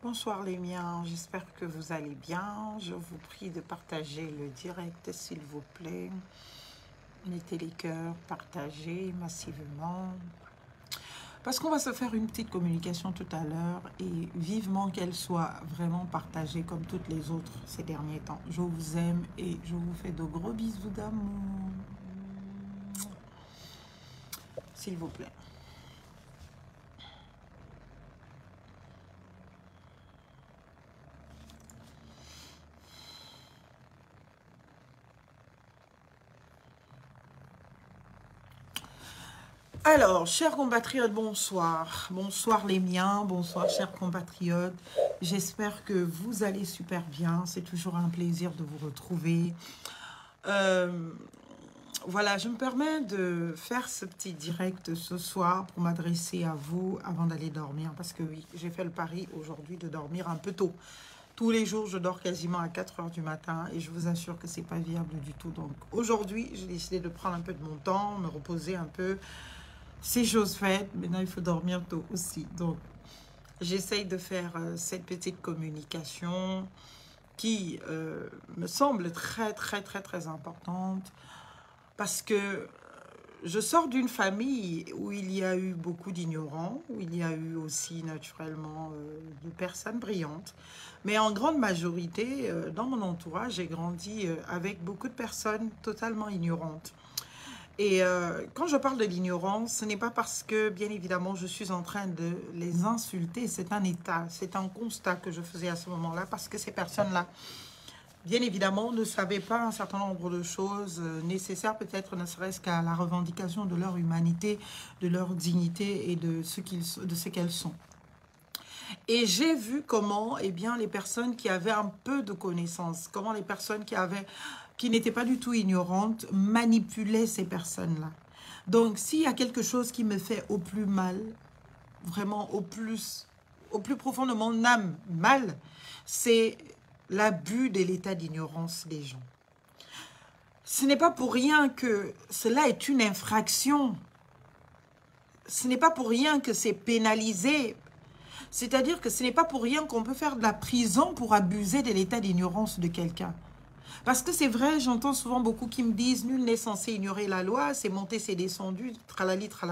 Bonsoir les miens, j'espère que vous allez bien. Je vous prie de partager le direct s'il vous plaît. Mettez les cœurs, partagez massivement. Parce qu'on va se faire une petite communication tout à l'heure et vivement qu'elle soit vraiment partagée comme toutes les autres ces derniers temps. Je vous aime et je vous fais de gros bisous d'amour. S'il vous plaît. Alors, chers compatriotes, bonsoir. Bonsoir les miens, bonsoir chers compatriotes. J'espère que vous allez super bien. C'est toujours un plaisir de vous retrouver. Voilà, je me permets de faire ce petit direct ce soir pour m'adresser à vous avant d'aller dormir. Parce que oui, j'ai fait le pari aujourd'hui de dormir un peu tôt. Tous les jours, je dors quasiment à 4 heures du matin et je vous assure que c'est pas viable du tout. Donc aujourd'hui, j'ai décidé de prendre un peu de mon temps, me reposer un peu. C'est chose faite, maintenant il faut dormir tôt aussi. Donc, j'essaye de faire cette petite communication qui me semble très importante parce que je sors d'une famille où il y a eu beaucoup d'ignorants, où il y a eu aussi naturellement de personnes brillantes. Mais en grande majorité, dans mon entourage, j'ai grandi avec beaucoup de personnes totalement ignorantes. Et quand je parle de l'ignorance, ce n'est pas parce que, bien évidemment, je suis en train de les insulter. C'est un état, c'est un constat que je faisais à ce moment-là, parce que ces personnes-là, bien évidemment, ne savaient pas un certain nombre de choses nécessaires, peut-être ne serait-ce qu'à la revendication de leur humanité, de leur dignité et de ce qu'elles sont. Et j'ai vu comment, eh bien, les personnes qui avaient un peu de connaissances, comment les personnes qui n'étaient pas du tout ignorantes, manipulaient ces personnes-là. Donc, s'il y a quelque chose qui me fait au plus mal, vraiment au plus profond de mon âme mal, c'est l'abus de l'état d'ignorance des gens. Ce n'est pas pour rien que cela est une infraction. Ce n'est pas pour rien que c'est pénalisé. C'est-à-dire que ce n'est pas pour rien qu'on peut faire de la prison pour abuser de l'état d'ignorance de quelqu'un. Parce que c'est vrai, j'entends souvent beaucoup qui me disent « Nul n'est censé ignorer la loi, c'est monté, c'est descendu, tralali, tralala. »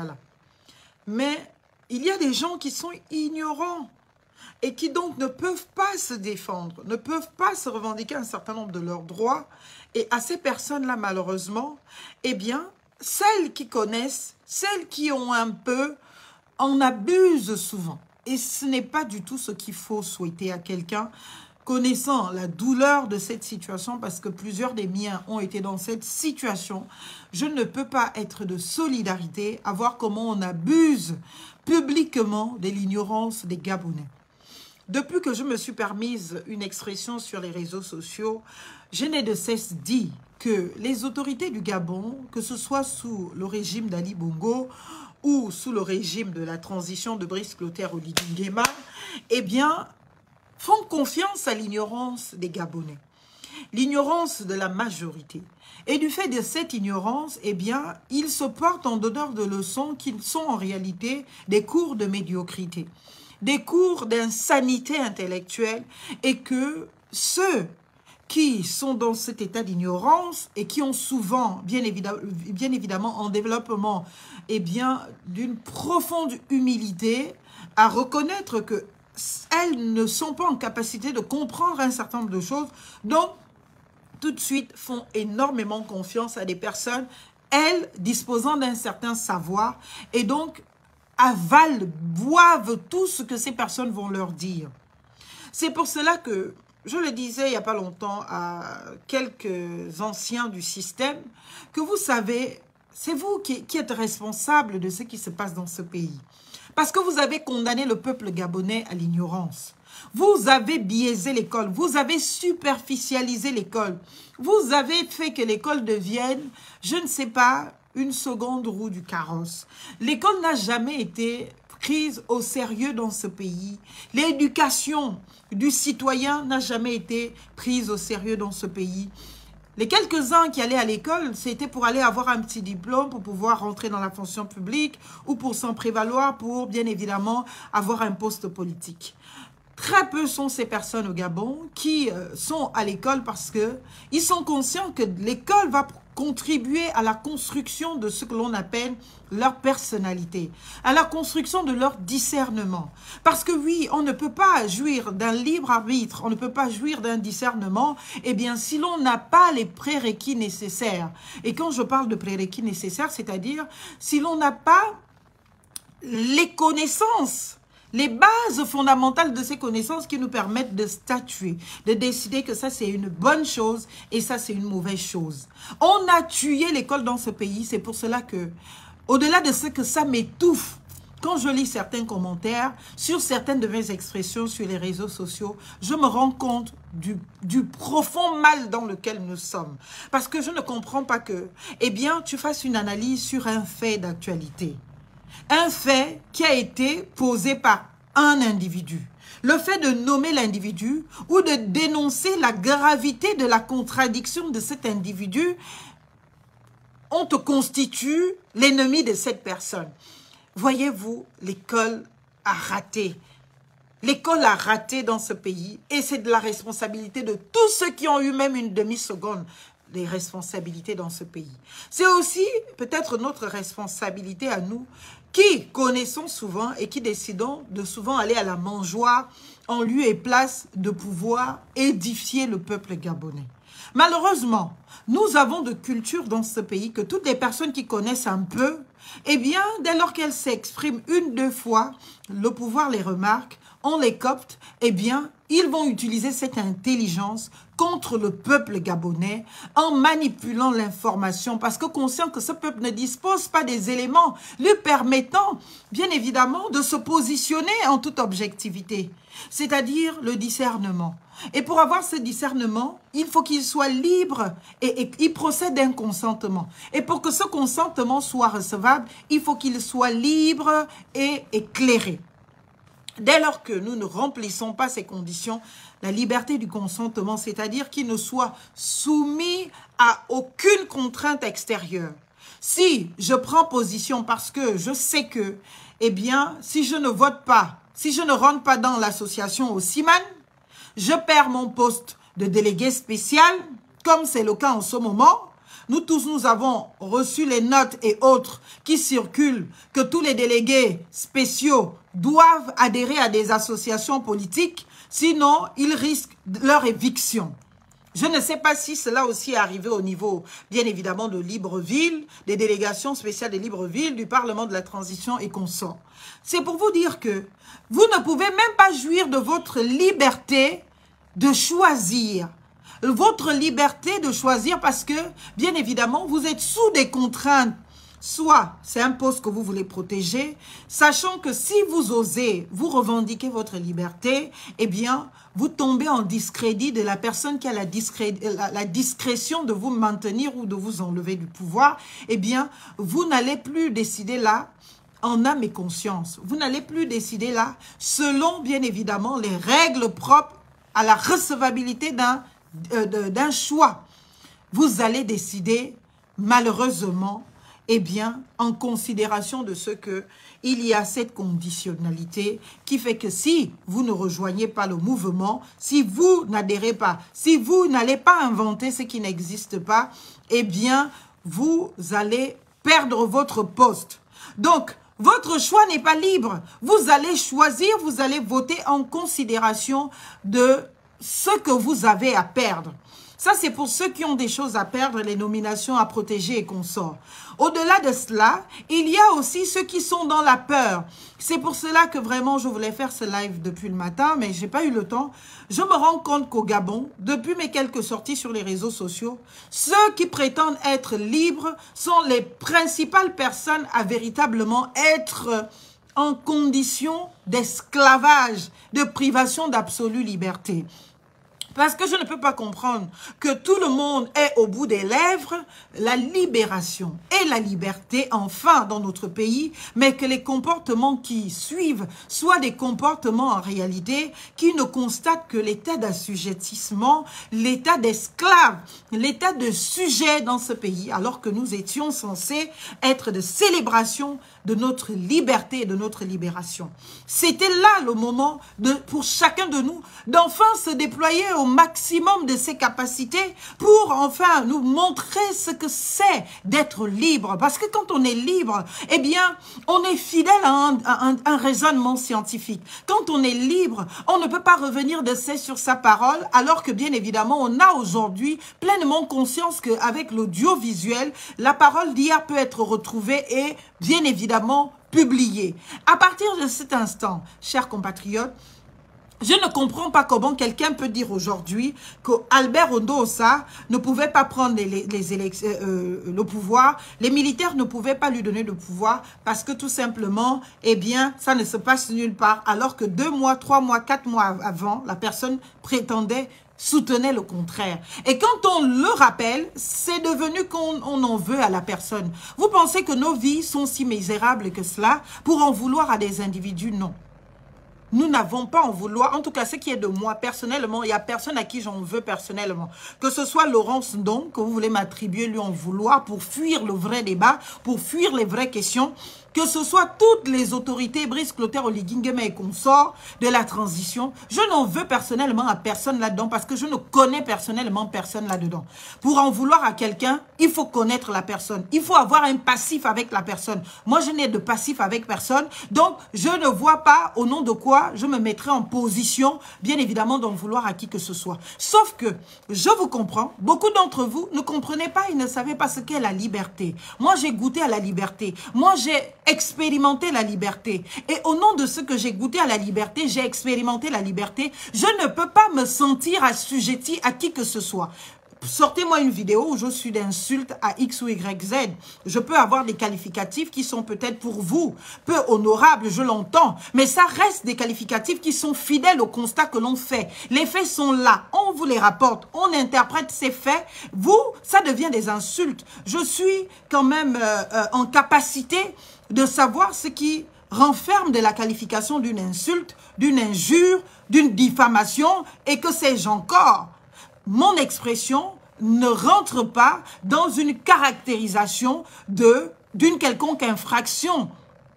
Mais il y a des gens qui sont ignorants et qui donc ne peuvent pas se défendre, ne peuvent pas se revendiquer un certain nombre de leurs droits. Et à ces personnes-là, malheureusement, eh bien, celles qui connaissent, celles qui ont un peu, en abusent souvent. Et ce n'est pas du tout ce qu'il faut souhaiter à quelqu'un, connaissant la douleur de cette situation, parce que plusieurs des miens ont été dans cette situation. Je ne peux pas être de solidarité à voir comment on abuse publiquement de l'ignorance des Gabonais. Depuis que je me suis permise une expression sur les réseaux sociaux, je n'ai de cesse dit que les autorités du Gabon, que ce soit sous le régime d'Ali Bongo ou sous le régime de la transition de Brice Clotaire Oligui Nguema, eh bien, font confiance à l'ignorance des Gabonais, l'ignorance de la majorité. Et du fait de cette ignorance, eh bien, ils se portent en donneurs de leçons qui sont en réalité des cours de médiocrité, des cours d'insanité intellectuelle, et que ceux qui sont dans cet état d'ignorance et qui ont souvent, bien évidemment, en développement, eh bien, d'une profonde humilité à reconnaître que elles ne sont pas en capacité de comprendre un certain nombre de choses, donc tout de suite font énormément confiance à des personnes, elles, disposant d'un certain savoir, et donc avalent, boivent tout ce que ces personnes vont leur dire. C'est pour cela que, je le disais il n'y a pas longtemps à quelques anciens du système, que vous savez, c'est vous qui êtes responsable de ce qui se passe dans ce pays. Parce que vous avez condamné le peuple gabonais à l'ignorance. Vous avez biaisé l'école, vous avez superficialisé l'école. Vous avez fait que l'école devienne, je ne sais pas, une seconde roue du carrosse. L'école n'a jamais été prise au sérieux dans ce pays. L'éducation du citoyen n'a jamais été prise au sérieux dans ce pays. Les quelques-uns qui allaient à l'école, c'était pour aller avoir un petit diplôme, pour pouvoir rentrer dans la fonction publique ou pour s'en prévaloir pour, bien évidemment, avoir un poste politique. Très peu sont ces personnes au Gabon qui sont à l'école parce que ils sont conscients que l'école va contribuer à la construction de ce que l'on appelle leur personnalité, à la construction de leur discernement. Parce que oui, on ne peut pas jouir d'un libre arbitre, on ne peut pas jouir d'un discernement, eh bien, si l'on n'a pas les prérequis nécessaires. Et quand je parle de prérequis nécessaires, c'est-à-dire si l'on n'a pas les connaissances, les bases fondamentales de ces connaissances qui nous permettent de statuer, de décider que ça c'est une bonne chose et ça c'est une mauvaise chose. On a tué l'école dans ce pays, c'est pour cela que, au-delà de ce que ça m'étouffe, quand je lis certains commentaires sur certaines de mes expressions sur les réseaux sociaux, je me rends compte du profond mal dans lequel nous sommes. Parce que je ne comprends pas que, eh bien, tu fasses une analyse sur un fait d'actualité. Un fait qui a été posé par un individu. Le fait de nommer l'individu ou de dénoncer la gravité de la contradiction de cet individu, on te constitue l'ennemi de cette personne. Voyez-vous, l'école a raté. L'école a raté dans ce pays et c'est de la responsabilité de tous ceux qui ont eu même une demi-seconde les responsabilités dans ce pays. C'est aussi peut-être notre responsabilité à nous qui connaissons souvent et qui décidons de souvent aller à la mangeoire en lieu et place de pouvoir édifier le peuple gabonais. Malheureusement, nous avons de culture dans ce pays que toutes les personnes qui connaissent un peu, eh bien, dès lors qu'elles s'expriment une, deux fois, le pouvoir les remarque, on les copte, eh bien, ils vont utiliser cette intelligence contre le peuple gabonais en manipulant l'information parce que conscient que ce peuple ne dispose pas des éléments lui permettant, bien évidemment, de se positionner en toute objectivité, c'est-à-dire le discernement. Et pour avoir ce discernement, il faut qu'il soit libre et il procède d'un consentement. Et pour que ce consentement soit recevable, il faut qu'il soit libre et éclairé. Dès lors que nous ne remplissons pas ces conditions, la liberté du consentement, c'est-à-dire qu'il ne soit soumis à aucune contrainte extérieure. Si je prends position parce que je sais que, eh bien, si je ne vote pas, si je ne rentre pas dans l'association au CIMAN, je perds mon poste de délégué spécial, comme c'est le cas en ce moment. Nous tous, nous avons reçu les notes et autres qui circulent que tous les délégués spéciaux doivent adhérer à des associations politiques, sinon ils risquent leur éviction. Je ne sais pas si cela aussi est arrivé au niveau, bien évidemment, de Libreville, des délégations spéciales de Libreville, du Parlement de la Transition et consorts. C'est pour vous dire que vous ne pouvez même pas jouir de votre liberté de choisir. Votre liberté de choisir parce que, bien évidemment, vous êtes sous des contraintes. Soit c'est un poste que vous voulez protéger, sachant que si vous osez, vous revendiquez votre liberté, eh bien, vous tombez en discrédit de la personne qui a la discrétion de vous maintenir ou de vous enlever du pouvoir. Eh bien, vous n'allez plus décider là en âme et conscience. Vous n'allez plus décider là selon, bien évidemment, les règles propres à la recevabilité d'un choix. Vous allez décider, malheureusement, eh bien, en considération de ce que il y a cette conditionnalité qui fait que si vous ne rejoignez pas le mouvement, si vous n'adhérez pas, si vous n'allez pas inventer ce qui n'existe pas, eh bien, vous allez perdre votre poste. Donc, votre choix n'est pas libre. Vous allez choisir, vous allez voter en considération de ce que vous avez à perdre. Ça, c'est pour ceux qui ont des choses à perdre, les nominations à protéger et consorts. Au-delà de cela, il y a aussi ceux qui sont dans la peur. C'est pour cela que vraiment, je voulais faire ce live depuis le matin, mais je n'ai pas eu le temps. Je me rends compte qu'au Gabon, depuis mes quelques sorties sur les réseaux sociaux, ceux qui prétendent être libres sont les principales personnes à véritablement être en condition d'esclavage, de privation d'absolue liberté. Parce que je ne peux pas comprendre que tout le monde ait au bout des lèvres la libération et la liberté, enfin, dans notre pays, mais que les comportements qui suivent soient des comportements en réalité qui ne constatent que l'état d'assujettissement, l'état d'esclave, l'état de sujet dans ce pays, alors que nous étions censés être de célébration de notre liberté et de notre libération. C'était là le moment pour chacun de nous d'enfin se déployer au maximum de ses capacités pour enfin nous montrer ce que c'est d'être libre. Parce que quand on est libre, eh bien, on est fidèle à un raisonnement scientifique. Quand on est libre, on ne peut pas revenir de cesse sur sa parole, alors que bien évidemment, on a aujourd'hui pleinement conscience qu'avec l'audiovisuel, la parole d'hier peut être retrouvée et bien évidemment publiée. À partir de cet instant, chers compatriotes, je ne comprends pas comment quelqu'un peut dire aujourd'hui qu'Albert Ondosa ne pouvait pas prendre les élections, le pouvoir. Les militaires ne pouvaient pas lui donner le pouvoir parce que tout simplement, eh bien, ça ne se passe nulle part. Alors que 2 mois, 3 mois, 4 mois avant, la personne soutenait le contraire. Et quand on le rappelle, c'est devenu qu'on en veut à la personne. Vous pensez que nos vies sont si misérables que cela pour en vouloir à des individus? Non. Nous n'avons pas en vouloir, en tout cas ce qui est de moi personnellement, il n'y a personne à qui j'en veux personnellement. Que ce soit Laurence Ndong, que vous voulez m'attribuer lui en vouloir pour fuir le vrai débat, pour fuir les vraies questions, que ce soit toutes les autorités, Brice Clotaire, Oligui Nguema et consorts de la transition, je n'en veux personnellement à personne là-dedans parce que je ne connais personnellement personne là-dedans. Pour en vouloir à quelqu'un, il faut connaître la personne. Il faut avoir un passif avec la personne. Moi, je n'ai de passif avec personne, donc je ne vois pas au nom de quoi je me mettrai en position, bien évidemment, d'en vouloir à qui que ce soit. Sauf que, je vous comprends, beaucoup d'entre vous ne comprenaient pas, ils ne savaient pas ce qu'est la liberté. Moi, j'ai goûté à la liberté. Moi, j'ai expérimenter la liberté. Et au nom de ce que j'ai goûté à la liberté, j'ai expérimenté la liberté, je ne peux pas me sentir assujetti à qui que ce soit. Sortez-moi une vidéo où je suis d'insulte à X ou Y, Z. Je peux avoir des qualificatifs qui sont peut-être pour vous peu honorables, je l'entends, mais ça reste des qualificatifs qui sont fidèles au constat que l'on fait. Les faits sont là, on vous les rapporte, on interprète ces faits. Vous, ça devient des insultes. Je suis quand même en capacité de savoir ce qui renferme de la qualification d'une insulte, d'une injure, d'une diffamation et que sais-je encore. Mon expression ne rentre pas dans une caractérisation d'une quelconque infraction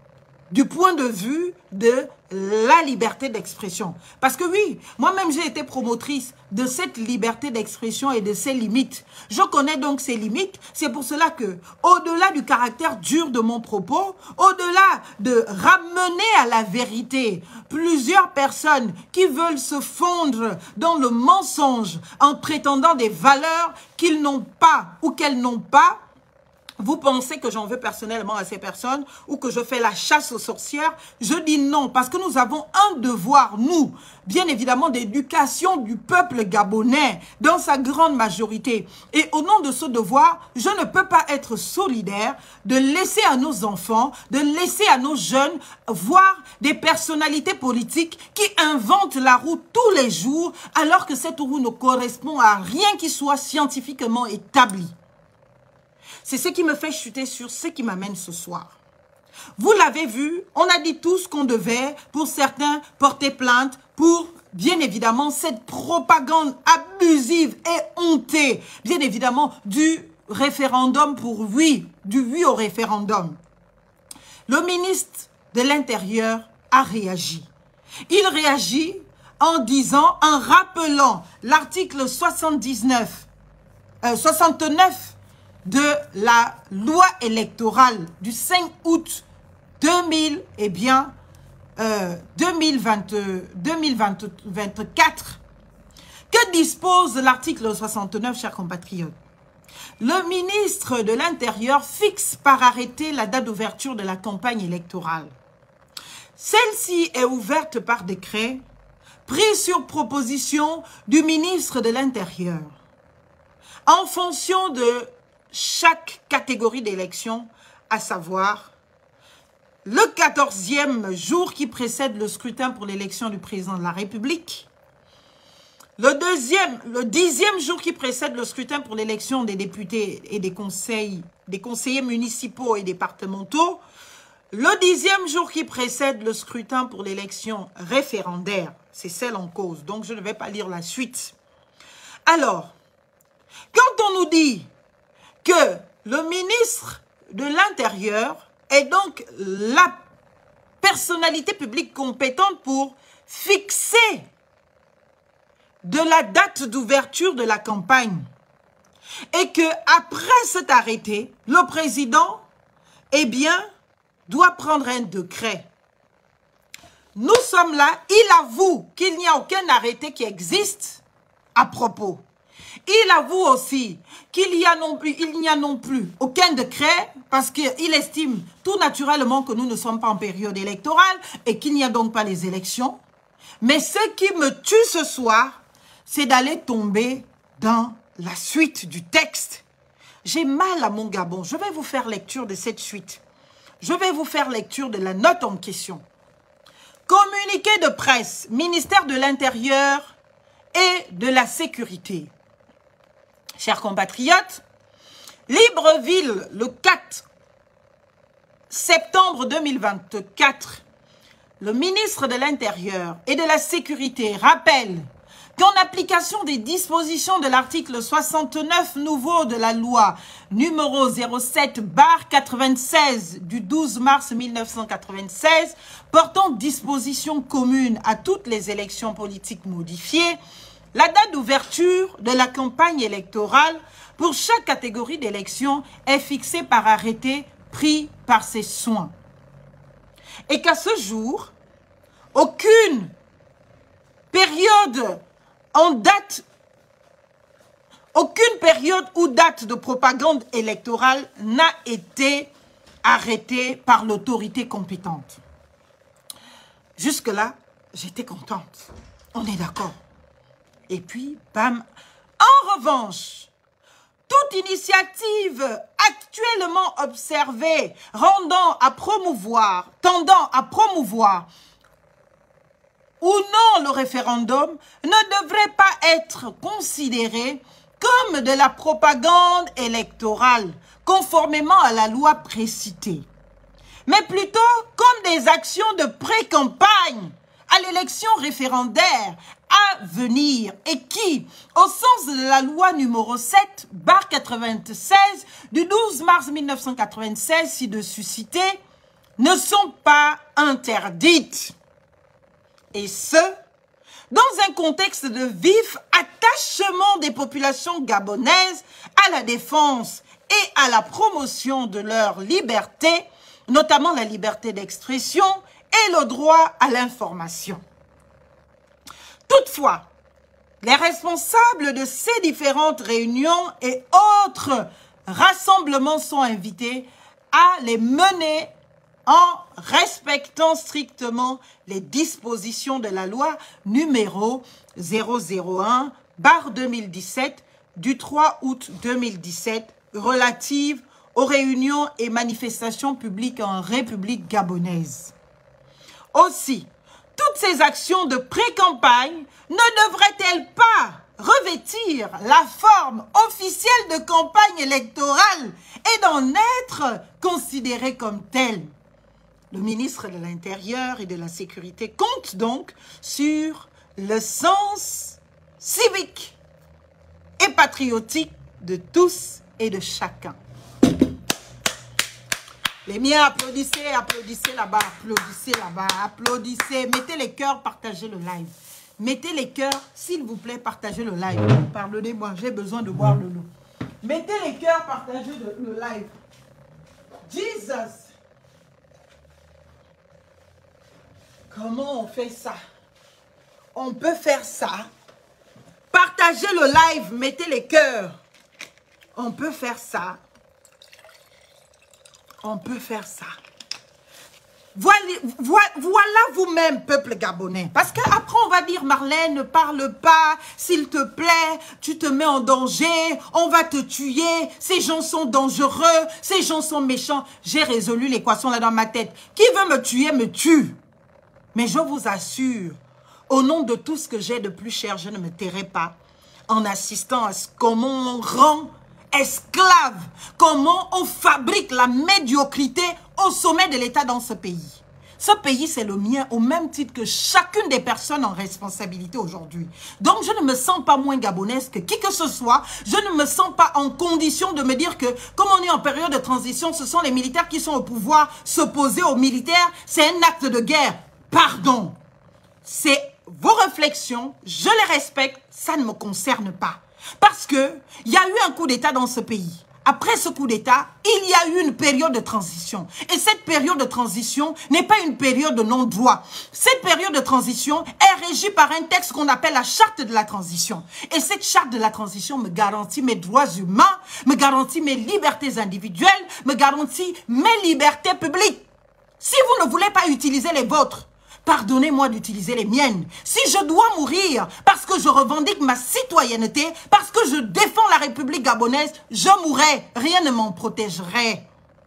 du point de vue de la liberté d'expression. Parce que oui, moi-même j'ai été promotrice de cette liberté d'expression et de ses limites. Je connais donc ses limites. C'est pour cela que, au-delà du caractère dur de mon propos, au-delà de ramener à la vérité plusieurs personnes qui veulent se fondre dans le mensonge en prétendant des valeurs qu'ils n'ont pas ou qu'elles n'ont pas, vous pensez que j'en veux personnellement à ces personnes ou que je fais la chasse aux sorcières? Je dis non, parce que nous avons un devoir, nous, bien évidemment, d'éducation du peuple gabonais dans sa grande majorité. Et au nom de ce devoir, je ne peux pas être solidaire de laisser à nos enfants, de laisser à nos jeunes voir des personnalités politiques qui inventent la roue tous les jours alors que cette roue ne correspond à rien qui soit scientifiquement établi. C'est ce qui me fait chuter sur ce qui m'amène ce soir. Vous l'avez vu, on a dit tout ce qu'on devait, pour certains, porter plainte, pour, bien évidemment, cette propagande abusive et hontée, bien évidemment, du référendum pour oui, du oui au référendum. Le ministre de l'Intérieur a réagi. Il réagit en disant, en rappelant l'article 69 de la loi électorale du 5 août 2024, que dispose l'article 69, chers compatriotes. Le ministre de l'Intérieur fixe par arrêté la date d'ouverture de la campagne électorale. Celle-ci est ouverte par décret, pris sur proposition du ministre de l'Intérieur, en fonction de chaque catégorie d'élection, à savoir le 14e jour qui précède le scrutin pour l'élection du président de la République, Le 10e jour qui précède le scrutin pour l'élection des députés et des conseillers municipaux et départementaux, le 10e jour qui précède le scrutin pour l'élection référendaire, c'est celle en cause, donc je ne vais pas lire la suite. Alors, quand on nous dit que le ministre de l'Intérieur est donc la personnalité publique compétente pour fixer de la date d'ouverture de la campagne et que après cet arrêté, le président, eh bien, doit prendre un décret. Nous sommes là, il avoue qu'il n'y a aucun arrêté qui existe à propos. Il avoue aussi qu'il n'y a non plus aucun décret parce qu'il estime tout naturellement que nous ne sommes pas en période électorale et qu'il n'y a donc pas les élections. Mais ce qui me tue ce soir, c'est d'aller tomber dans la suite du texte. J'ai mal à mon Gabon. Je vais vous faire lecture de cette suite. Je vais vous faire lecture de la note en question. Communiqué de presse, ministère de l'Intérieur et de la Sécurité. Chers compatriotes, Libreville, le 4 septembre 2024, le ministre de l'Intérieur et de la Sécurité rappelle qu'en application des dispositions de l'article 69 nouveau de la loi numéro 07/96 du 12 mars 1996 portant dispositions communes à toutes les élections politiques modifiées, la date d'ouverture de la campagne électorale pour chaque catégorie d'élection est fixée par arrêté pris par ses soins. Et qu'à ce jour, aucune période ou date de propagande électorale n'a été arrêtée par l'autorité compétente. Jusque-là, j'étais contente. On est d'accord. Et puis, bam. En revanche, toute initiative actuellement observée tendant à promouvoir ou non le référendum ne devrait pas être considéré comme de la propagande électorale, conformément à la loi précitée, mais plutôt comme des actions de pré-campagne à l'élection référendaire à venir et qui, au sens de la loi numéro 7/96 du 12 mars 1996 ci-dessus citée, ne sont pas interdites. Et ce, dans un contexte de vif attachement des populations gabonaises à la défense et à la promotion de leur liberté, notamment la liberté d'expression et le droit à l'information. Toutefois, les responsables de ces différentes réunions et autres rassemblements sont invités à les mener en respectant strictement les dispositions de la loi numéro 001/2017 du 3 août 2017 relative aux réunions et manifestations publiques en République gabonaise. Aussi, toutes ces actions de pré-campagne ne devraient-elles pas revêtir la forme officielle de campagne électorale et d'en être considérées comme telles? Le ministre de l'Intérieur et de la Sécurité compte donc sur le sens civique et patriotique de tous et de chacun. Les miens, applaudissez, applaudissez là-bas, applaudissez là-bas, applaudissez. Mettez les cœurs, partagez le live. Mettez les cœurs, s'il vous plaît, partagez le live. Pardonnez-moi, j'ai besoin de boire de l'eau. Mettez les cœurs, partagez le live. Jesus! Comment on fait ça? On peut faire ça. Partagez le live, mettez les cœurs. On peut faire ça. On peut faire ça. Voilà vous-même, peuple gabonais. Parce qu'après, on va dire, Marlène, ne parle pas, s'il te plaît, tu te mets en danger, on va te tuer, ces gens sont dangereux, ces gens sont méchants. J'ai résolu l'équation là dans ma tête. Qui veut me tuer, me tue. Mais je vous assure, Au nom de tout ce que j'ai de plus cher, je ne me tairai pas en assistant à ce comment on rend esclave, comment on fabrique la médiocrité au sommet de l'État dans ce pays. Ce pays, c'est le mien, au même titre que chacune des personnes en responsabilité aujourd'hui. Donc, je ne me sens pas moins gabonaise que qui que ce soit. Je ne me sens pas en condition de me dire que, comme on est en période de transition, ce sont les militaires qui sont au pouvoir. S'opposer aux militaires, c'est un acte de guerre. Pardon. C'est vos réflexions, je les respecte, ça ne me concerne pas. Parce que il y a eu un coup d'État dans ce pays. Après ce coup d'État, il y a eu une période de transition. Et cette période de transition n'est pas une période de non-droit. Cette période de transition est régie par un texte qu'on appelle la charte de la transition. Et cette charte de la transition me garantit mes droits humains, me garantit mes libertés individuelles, me garantit mes libertés publiques. Si vous ne voulez pas utiliser les vôtres, pardonnez-moi d'utiliser les miennes. Si je dois mourir parce que je revendique ma citoyenneté, parce que je défends la République gabonaise, je mourrai. Rien ne m'en protégerait.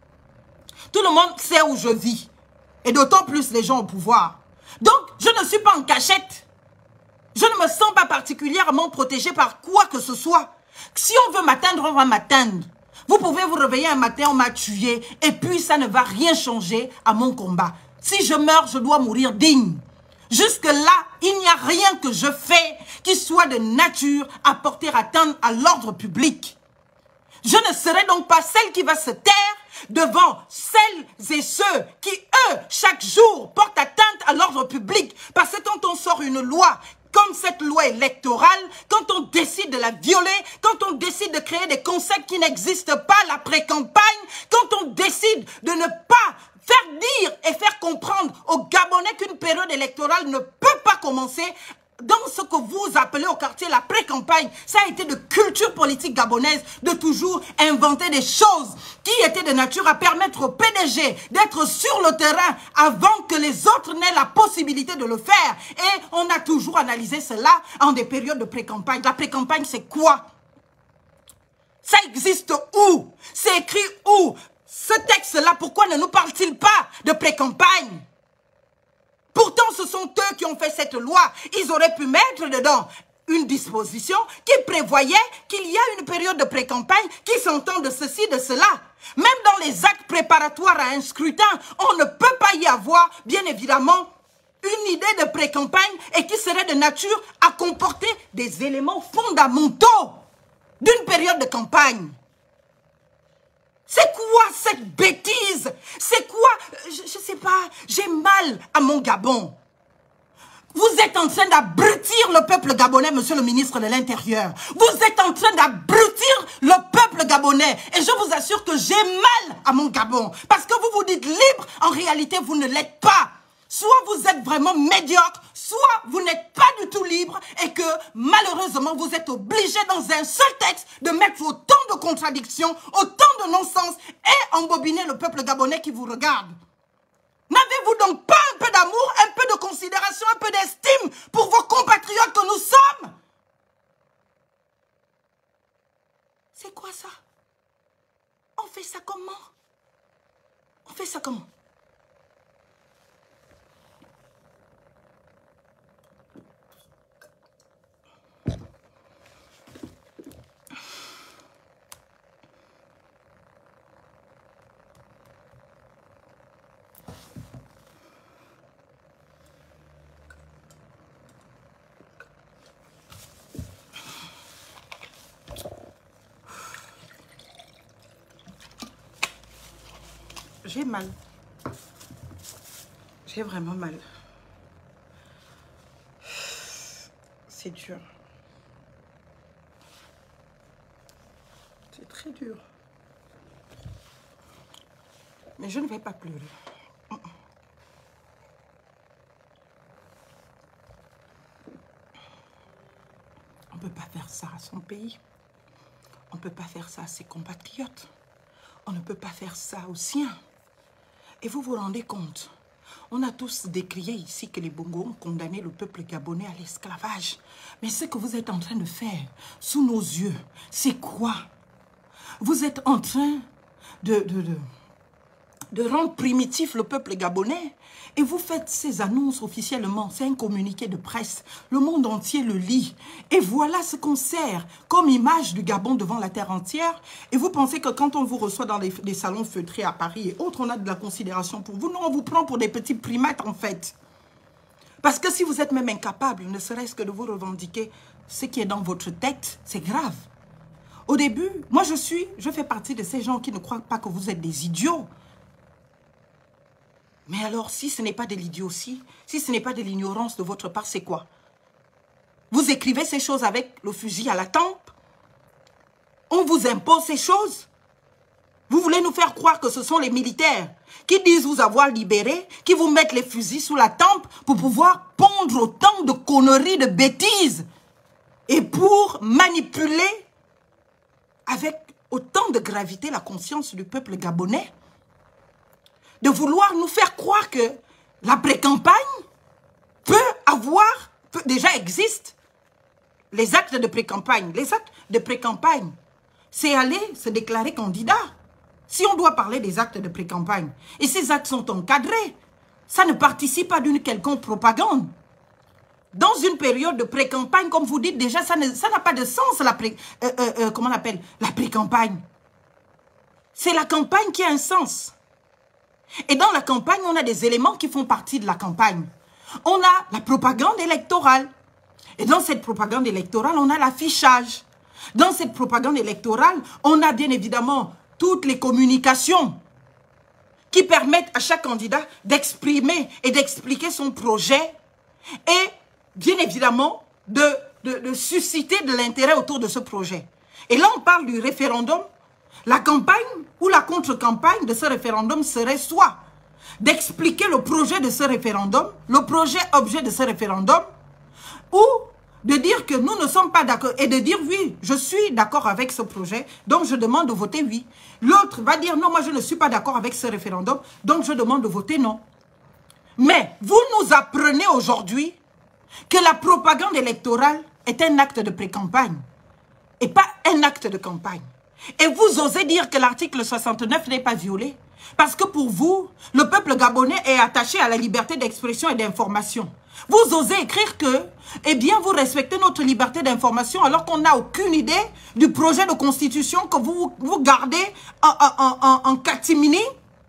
Tout le monde sait où je vis. Et d'autant plus les gens au pouvoir. Donc, je ne suis pas en cachette. Je ne me sens pas particulièrement protégée par quoi que ce soit. Si on veut m'atteindre, on va m'atteindre. Vous pouvez vous réveiller un matin, on m'a tué. Et puis, ça ne va rien changer à mon combat. Si je meurs, je dois mourir digne. Jusque-là, il n'y a rien que je fais qui soit de nature à porter atteinte à l'ordre public. Je ne serai donc pas celle qui va se taire devant celles et ceux qui, eux, chaque jour, portent atteinte à l'ordre public. Parce que quand on sort une loi, comme cette loi électorale, quand on décide de la violer, quand on décide de créer des concepts qui n'existent pas, la pré-campagne, quand on décide de ne pas faire dire et faire comprendre aux Gabonais qu'une période électorale ne peut pas commencer dans ce que vous appelez au quartier la pré-campagne. Ça a été de culture politique gabonaise de toujours inventer des choses qui étaient de nature à permettre au PDG d'être sur le terrain avant que les autres n'aient la possibilité de le faire. Et on a toujours analysé cela en des périodes de pré-campagne. La pré-campagne, c'est quoi? Ça existe où? C'est écrit où? Ce texte-là, pourquoi ne nous parle-t-il pas de pré-campagne? Pourtant, ce sont eux qui ont fait cette loi. Ils auraient pu mettre dedans une disposition qui prévoyait qu'il y a une période de pré-campagne qui s'entend de ceci, de cela. Même dans les actes préparatoires à un scrutin, on ne peut pas y avoir, bien évidemment, une idée de pré-campagne et qui serait de nature à comporter des éléments fondamentaux d'une période de campagne. C'est quoi cette bêtise? C'est quoi? Je sais pas, j'ai mal à mon Gabon. Vous êtes en train d'abrutir le peuple gabonais, monsieur le ministre de l'Intérieur. Vous êtes en train d'abrutir le peuple gabonais. Et je vous assure que j'ai mal à mon Gabon. Parce que vous vous dites libre, en réalité vous ne l'êtes pas. Soit vous êtes vraiment médiocre, soit vous n'êtes pas du tout libre et que malheureusement vous êtes obligé dans un seul texte de mettre autant de contradictions, autant de non-sens et embobiner le peuple gabonais qui vous regarde. N'avez-vous donc pas un peu d'amour, un peu de considération, un peu d'estime pour vos compatriotes que nous sommes? C'est quoi ça? On fait ça comment? On fait ça comment? J'ai mal. J'ai vraiment mal. C'est dur. C'est très dur. Mais je ne vais pas pleurer. On ne peut pas faire ça à son pays. On ne peut pas faire ça à ses compatriotes. On ne peut pas faire ça aux siens. Et vous vous rendez compte, on a tous décrié ici que les Bongos ont condamné le peuple gabonais à l'esclavage. Mais ce que vous êtes en train de faire sous nos yeux, c'est quoi? Vous êtes en train de rendre primitif le peuple gabonais. Et vous faites ces annonces officiellement, c'est un communiqué de presse. Le monde entier le lit. Et voilà ce qu'on sert comme image du Gabon devant la terre entière. Et vous pensez que quand on vous reçoit dans les salons feutrés à Paris et autres, on a de la considération pour vous. Non, on vous prend pour des petits primates en fait. Parce que si vous êtes même incapable, ne serait-ce que de vous revendiquer ce qui est dans votre tête, c'est grave. Au début, moi je fais partie de ces gens qui ne croient pas que vous êtes des idiots. Mais alors, si ce n'est pas de l'idiotie, si ce n'est pas de l'ignorance de votre part, c'est quoi? Vous écrivez ces choses avec le fusil à la tempe? On vous impose ces choses? Vous voulez nous faire croire que ce sont les militaires qui disent vous avoir libéré, qui vous mettent les fusils sous la tempe pour pouvoir pondre autant de conneries, de bêtises et pour manipuler avec autant de gravité la conscience du peuple gabonais? De vouloir nous faire croire que la pré-campagne déjà existe. Les actes de pré-campagne. Les actes de pré-campagne, c'est aller se déclarer candidat. Si on doit parler des actes de pré-campagne, et ces actes sont encadrés, ça ne participe pas d'une quelconque propagande. Dans une période de pré-campagne, comme vous dites, déjà, ça n'a pas de sens, comment on appelle, la pré-campagne. C'est la campagne qui a un sens. Et dans la campagne, on a des éléments qui font partie de la campagne. On a la propagande électorale. Et dans cette propagande électorale, on a l'affichage. Dans cette propagande électorale, on a bien évidemment toutes les communications qui permettent à chaque candidat d'exprimer et d'expliquer son projet et bien évidemment de susciter de l'intérêt autour de ce projet. Et là, on parle du référendum. La campagne ou la contre-campagne de ce référendum serait soit d'expliquer le projet de ce référendum, le projet objet de ce référendum, ou de dire que nous ne sommes pas d'accord et de dire oui, je suis d'accord avec ce projet, donc je demande de voter oui. L'autre va dire non, moi je ne suis pas d'accord avec ce référendum, donc je demande de voter non. Mais vous nous apprenez aujourd'hui que la propagande électorale est un acte de pré-campagne et pas un acte de campagne. Et vous osez dire que l'article 69 n'est pas violé. Parce que pour vous, le peuple gabonais est attaché à la liberté d'expression et d'information. Vous osez écrire que, eh bien, vous respectez notre liberté d'information alors qu'on n'a aucune idée du projet de constitution que vous gardez en catimini.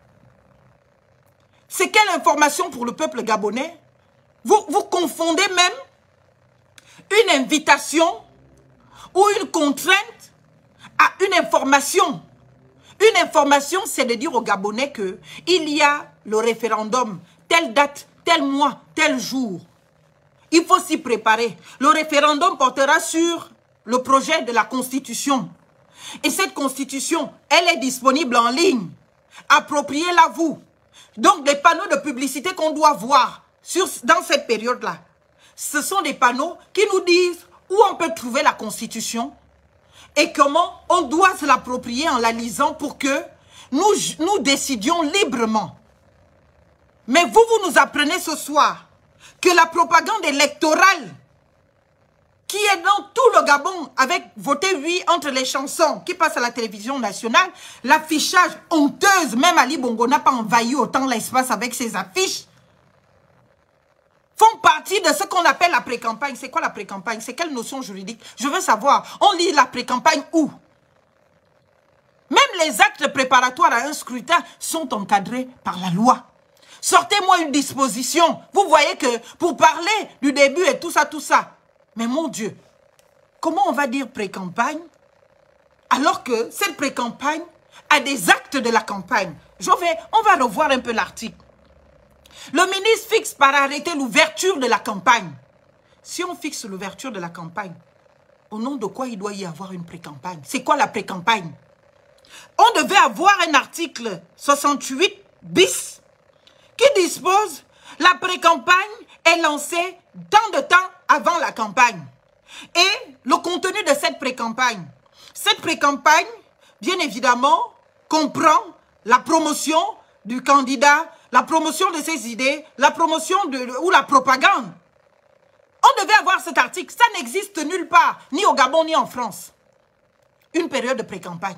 C'est quelle information pour le peuple gabonais? Vous confondez même une invitation ou une contrainte à une information. Une information, c'est de dire aux Gabonais qu'il y a le référendum, telle date, tel mois, tel jour. Il faut s'y préparer. Le référendum portera sur le projet de la Constitution. Et cette Constitution, elle est disponible en ligne. Appropriez-la vous. Donc, les panneaux de publicité qu'on doit voir dans cette période-là, ce sont des panneaux qui nous disent où on peut trouver la Constitution, et comment on doit se l'approprier en la lisant pour que nous décidions librement. Mais vous nous apprenez ce soir que la propagande électorale qui est dans tout le Gabon avec voter oui entre les chansons qui passent à la télévision nationale, l'affichage honteuse, même Ali Bongo n'a pas envahi autant l'espace avec ses affiches, font partie de ce qu'on appelle la pré-campagne. C'est quoi la pré-campagne? C'est quelle notion juridique? Je veux savoir. On lit la pré-campagne où? Même les actes préparatoires à un scrutin sont encadrés par la loi. Sortez-moi une disposition. Vous voyez que pour parler du début et tout ça. Mais mon Dieu, comment on va dire pré-campagne alors que cette pré-campagne a des actes de la campagne? On va revoir un peu l'article. Le ministre fixe par arrêté l'ouverture de la campagne. Si on fixe l'ouverture de la campagne, au nom de quoi il doit y avoir une pré-campagne? C'est quoi la pré-campagne? On devait avoir un article 68 bis qui dispose la pré-campagne est lancée tant de temps avant la campagne. Et le contenu de cette pré-campagne. Cette pré-campagne, bien évidemment, comprend la promotion du candidat, la promotion de ses idées, la promotion ou la propagande. On devait avoir cet article. Ça n'existe nulle part, ni au Gabon, ni en France. Une période de pré-campagne.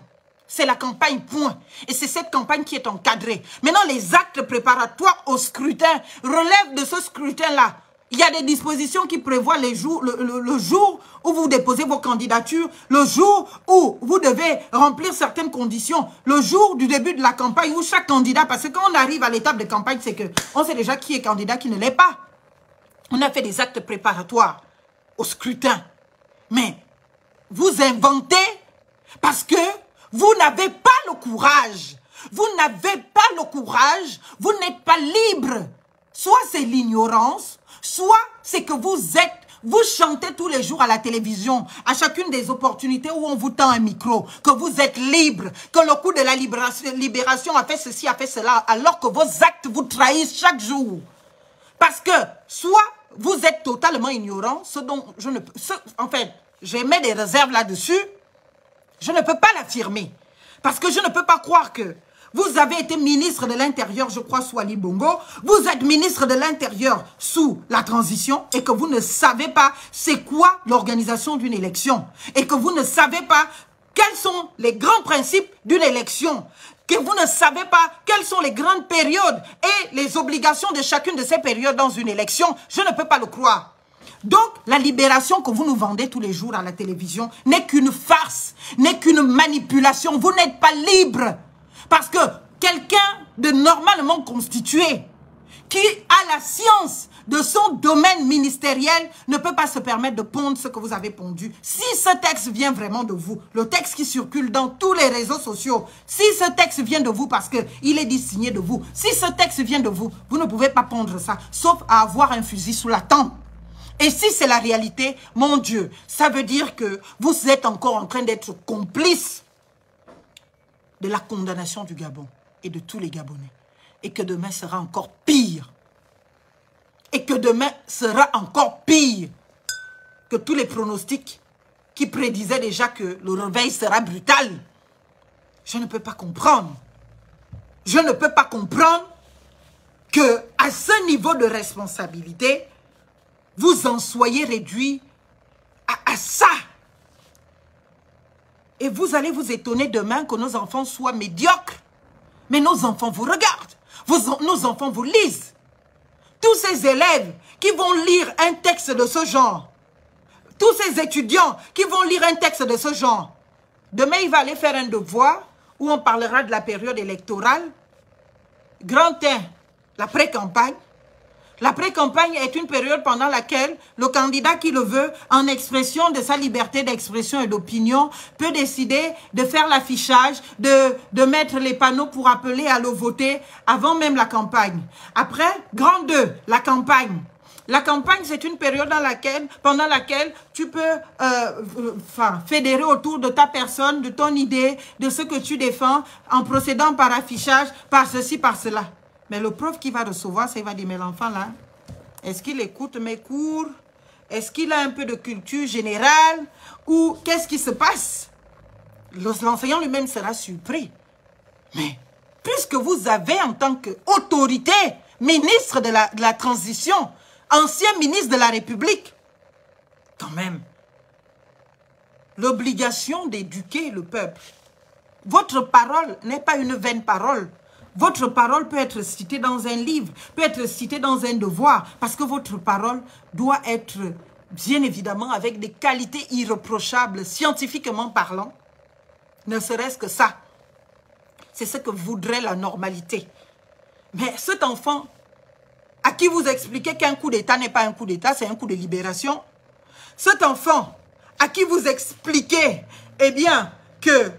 C'est la campagne, point. Et c'est cette campagne qui est encadrée. Maintenant, les actes préparatoires au scrutin relèvent de ce scrutin-là. Il y a des dispositions qui prévoient le jour où vous déposez vos candidatures, le jour où vous devez remplir certaines conditions, le jour du début de la campagne où chaque candidat, parce que quand on arrive à l'étape de campagne, c'est qu'on sait déjà qui est candidat, qui ne l'est pas. On a fait des actes préparatoires au scrutin. Mais vous inventez parce que vous n'avez pas le courage. Vous n'avez pas le courage. Vous n'êtes pas libre. Soit c'est l'ignorance, soit c'est que vous chantez tous les jours à la télévision, à chacune des opportunités où on vous tend un micro, que vous êtes libre, que le coup de la libération a fait ceci, a fait cela, alors que vos actes vous trahissent chaque jour. Parce que soit vous êtes totalement ignorant, ce dont je ne peux... En fait, j'émets des réserves là-dessus, je ne peux pas l'affirmer. Parce que je ne peux pas croire que vous avez été ministre de l'Intérieur, je crois, sous Ali Bongo. Vous êtes ministre de l'Intérieur sous la transition et que vous ne savez pas c'est quoi l'organisation d'une élection. Et que vous ne savez pas quels sont les grands principes d'une élection. Que vous ne savez pas quelles sont les grandes périodes et les obligations de chacune de ces périodes dans une élection. Je ne peux pas le croire. Donc, la libération que vous nous vendez tous les jours à la télévision n'est qu'une farce, n'est qu'une manipulation. Vous n'êtes pas libre. Parce que quelqu'un de normalement constitué, qui a la science de son domaine ministériel, ne peut pas se permettre de pondre ce que vous avez pondu. Si ce texte vient vraiment de vous, le texte qui circule dans tous les réseaux sociaux, si ce texte vient de vous parce qu'il est dit signé de vous, si ce texte vient de vous, vous ne pouvez pas pondre ça, sauf à avoir un fusil sous la tempe. Et si c'est la réalité, mon Dieu, ça veut dire que vous êtes encore en train d'être complice de la condamnation du Gabon et de tous les Gabonais. Et que demain sera encore pire. Et que demain sera encore pire que tous les pronostics qui prédisaient déjà que le réveil sera brutal. Je ne peux pas comprendre. Je ne peux pas comprendre que à ce niveau de responsabilité, vous en soyez réduit à ça. Et vous allez vous étonner demain que nos enfants soient médiocres. Mais nos enfants vous regardent. Nos enfants vous lisent. Tous ces élèves qui vont lire un texte de ce genre, tous ces étudiants qui vont lire un texte de ce genre, demain il va aller faire un devoir où on parlera de la période électorale. Grand 1, la pré-campagne. La pré-campagne est une période pendant laquelle le candidat qui le veut, en expression de sa liberté d'expression et d'opinion, peut décider de faire l'affichage, de mettre les panneaux pour appeler à le voter avant même la campagne. Après, grand 2, la campagne. La campagne, c'est une période pendant laquelle tu peux fédérer autour de ta personne, de ton idée, de ce que tu défends, en procédant par affichage, par ceci, par cela. Mais le prof qui va recevoir ça, il va dire, mais l'enfant là, est-ce qu'il écoute mes cours? Est-ce qu'il a un peu de culture générale? Ou qu'est-ce qui se passe? L'enseignant lui-même sera surpris. Mais puisque vous avez en tant qu'autorité, ministre de la transition, ancien ministre de la République, quand même, l'obligation d'éduquer le peuple. Votre parole n'est pas une vaine parole. Votre parole peut être citée dans un livre, peut être citée dans un devoir, parce que votre parole doit être, bien évidemment, avec des qualités irréprochables, scientifiquement parlant. Ne serait-ce que ça. C'est ce que voudrait la normalité. Mais cet enfant, à qui vous expliquez qu'un coup d'État n'est pas un coup d'État, c'est un coup de libération. Cet enfant, à qui vous expliquez, eh bien, que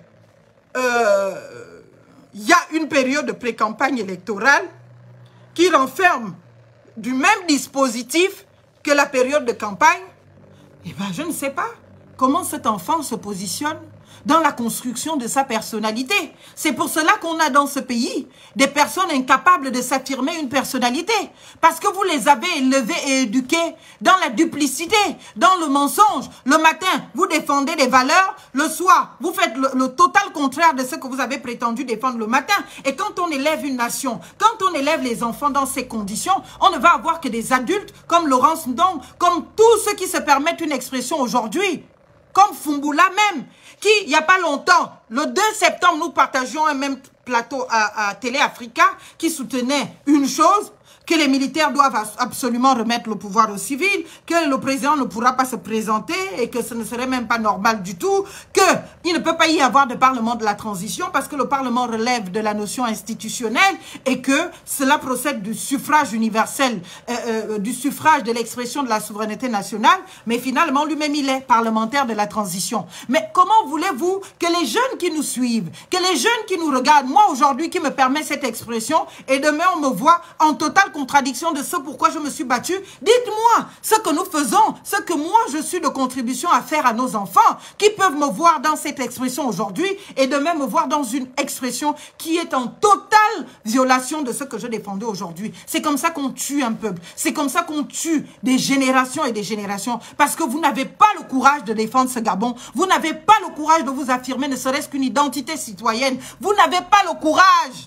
il y a une période de pré-campagne électorale qui renferme du même dispositif que la période de campagne, eh bien, je ne sais pas comment cet enfant se positionne dans la construction de sa personnalité. C'est pour cela qu'on a dans ce pays des personnes incapables de s'affirmer une personnalité. Parce que vous les avez élevés et éduqués dans la duplicité, dans le mensonge. Le matin, vous défendez des valeurs. Le soir, vous faites le total contraire de ce que vous avez prétendu défendre le matin. Et quand on élève une nation, quand on élève les enfants dans ces conditions, on ne va avoir que des adultes comme Laurence Ndong, comme tous ceux qui se permettent une expression aujourd'hui, comme Foumbula même, qui, il n'y a pas longtemps, le 2 septembre, nous partagions un même plateau à Télé Africa qui soutenait une chose, que les militaires doivent absolument remettre le pouvoir aux civils, que le président ne pourra pas se présenter et que ce ne serait même pas normal du tout, qu'il ne peut pas y avoir de parlement de la transition parce que le parlement relève de la notion institutionnelle et que cela procède du suffrage universel, du suffrage de l'expression de la souveraineté nationale, mais finalement lui-même il est parlementaire de la transition. Mais comment voulez-vous que les jeunes qui nous suivent, que les jeunes qui nous regardent, moi aujourd'hui qui me permet cette expression et demain on me voit en totale contradiction de ce pourquoi je me suis battue, dites-moi ce que nous faisons, ce que moi je suis de contribution à faire à nos enfants qui peuvent me voir dans cette expression aujourd'hui et demain me voir dans une expression qui est en totale violation de ce que je défendais aujourd'hui. C'est comme ça qu'on tue un peuple, c'est comme ça qu'on tue des générations et des générations parce que vous n'avez pas le courage de défendre ce Gabon, vous n'avez pas le courage de vous affirmer ne serait-ce qu'une identité citoyenne, vous n'avez pas le courage.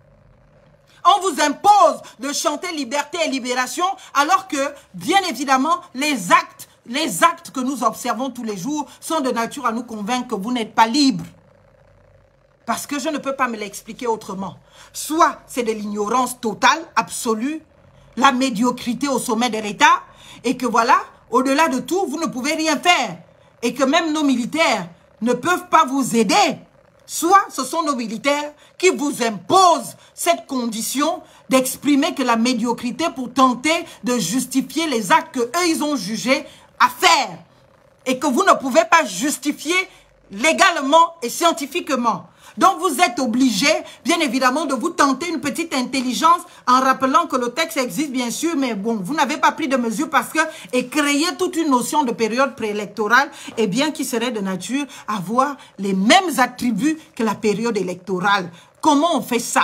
On vous impose de chanter liberté et libération alors que, bien évidemment, les actes que nous observons tous les jours sont de nature à nous convaincre que vous n'êtes pas libre. Parce que je ne peux pas me l'expliquer autrement. Soit c'est de l'ignorance totale, absolue, la médiocrité au sommet de l'État, et que voilà, au-delà de tout, vous ne pouvez rien faire. Et que même nos militaires ne peuvent pas vous aider. Soit ce sont nos militaires qui vous imposent cette condition d'exprimer que la médiocrité pour tenter de justifier les actes qu'eux, ils ont jugés à faire. Et que vous ne pouvez pas justifier légalement et scientifiquement. Donc vous êtes obligé, bien évidemment, de vous tenter une petite intelligence en rappelant que le texte existe, bien sûr, mais bon, vous n'avez pas pris de mesures parce que, et créer toute une notion de période préélectorale, eh bien, qui serait de nature à avoir les mêmes attributs que la période électorale. Comment on fait ça?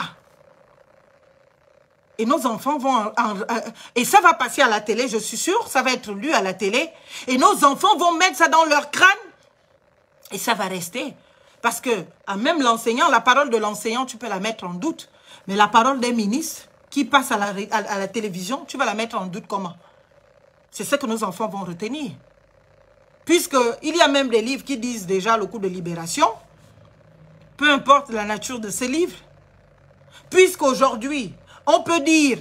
Et nos enfants vont... et ça va passer à la télé, je suis sûre, ça va être lu à la télé. Et nos enfants vont mettre ça dans leur crâne. Et ça va rester. Parce que même l'enseignant, la parole de l'enseignant, tu peux la mettre en doute. Mais la parole des ministres qui passe à la télévision, tu vas la mettre en doute comment? C'est ce que nos enfants vont retenir. Puisqu'il y a même des livres qui disent déjà le coup de libération. Peu importe la nature de ces livres. Puisqu'aujourd'hui, on peut dire,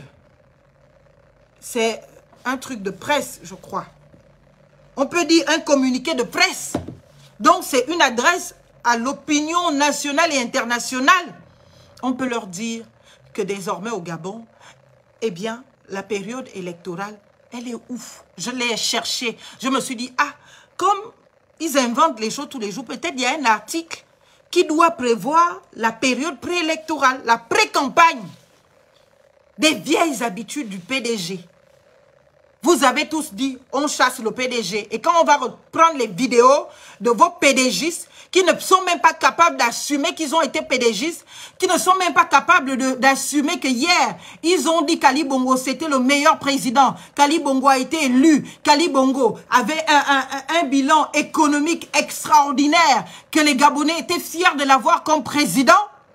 c'est un truc de presse, je crois. On peut dire un communiqué de presse. Donc, c'est une adresse à l'opinion nationale et internationale. On peut leur dire que désormais au Gabon, eh bien, la période électorale, elle est ouf. Je l'ai cherchée. Je me suis dit, ah, comme ils inventent les choses tous les jours, peut-être il y a un article qui doit prévoir la période préélectorale, la pré-campagne des vieilles habitudes du PDG. Vous avez tous dit, on chasse le PDG. Et quand on va reprendre les vidéos de vos PDGistes qui ne sont même pas capables d'assumer qu'ils ont été PDGistes, qui ne sont même pas capables d'assumer que hier, ils ont dit qu'Ali Bongo, c'était le meilleur président, qu'Ali Bongo a été élu, qu'Ali Bongo avait un bilan économique extraordinaire, que les Gabonais étaient fiers de l'avoir comme président,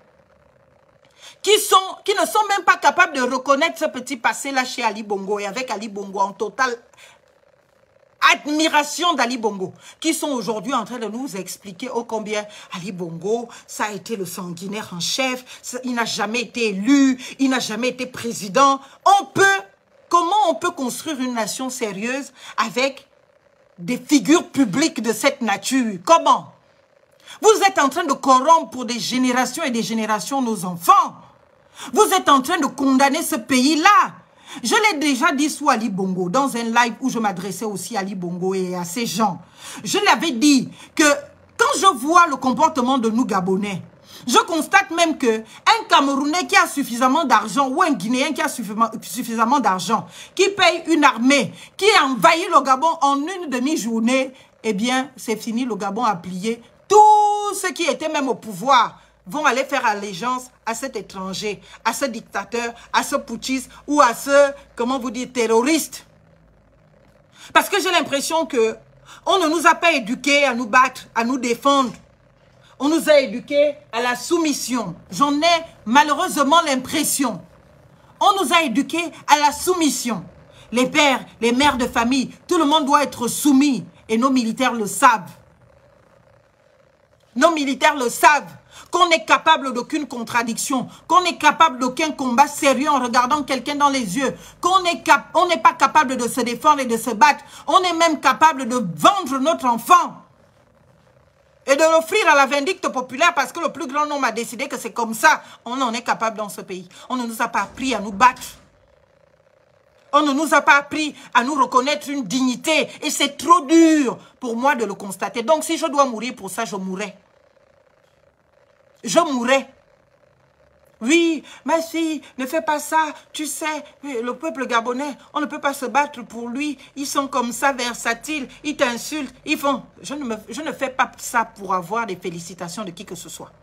qui ne sont même pas capables de reconnaître ce petit passé-là chez Ali Bongo et avec Ali Bongo en totale admiration d'Ali Bongo, qui sont aujourd'hui en train de nous expliquer ô combien Ali Bongo, ça a été le sanguinaire en chef, il n'a jamais été élu, il n'a jamais été président. Comment on peut construire une nation sérieuse avec des figures publiques de cette nature? Comment? Vous êtes en train de corrompre pour des générations et des générations nos enfants. Vous êtes en train de condamner ce pays-là. Je l'ai déjà dit sous Ali Bongo, dans un live où je m'adressais aussi à Ali Bongo et à ces gens. Je l'avais dit que quand je vois le comportement de nous Gabonais, je constate même qu'un Camerounais qui a suffisamment d'argent ou un Guinéen qui a suffisamment d'argent, qui paye une armée, qui envahit le Gabon en une demi-journée, eh bien, c'est fini, le Gabon a plié. Tous ceux qui étaient même au pouvoir vont aller faire allégeance à cet étranger, à ce dictateur, à ce putschiste ou à ce, comment vous dire, terroriste. Parce que j'ai l'impression que on ne nous a pas éduqués à nous battre, à nous défendre. On nous a éduqués à la soumission. J'en ai malheureusement l'impression. On nous a éduqués à la soumission. Les pères, les mères de famille, tout le monde doit être soumis. Et nos militaires le savent. Nos militaires le savent, qu'on est capable d'aucune contradiction, qu'on est capable d'aucun combat sérieux en regardant quelqu'un dans les yeux, qu'on n'est pas capable de se défendre et de se battre. On est même capable de vendre notre enfant et de l'offrir à la vindicte populaire parce que le plus grand nombre a décidé que c'est comme ça. On en est capable dans ce pays. On ne nous a pas appris à nous battre. On ne nous a pas appris à nous reconnaître une dignité. Et c'est trop dur pour moi de le constater. Donc si je dois mourir pour ça, je mourrai. Je mourrai. Oui, mais si, ne fais pas ça. Tu sais, le peuple gabonais, on ne peut pas se battre pour lui. Ils sont comme ça, versatiles. Ils t'insultent. Ils font... Je ne fais pas ça pour avoir des félicitations de qui que ce soit.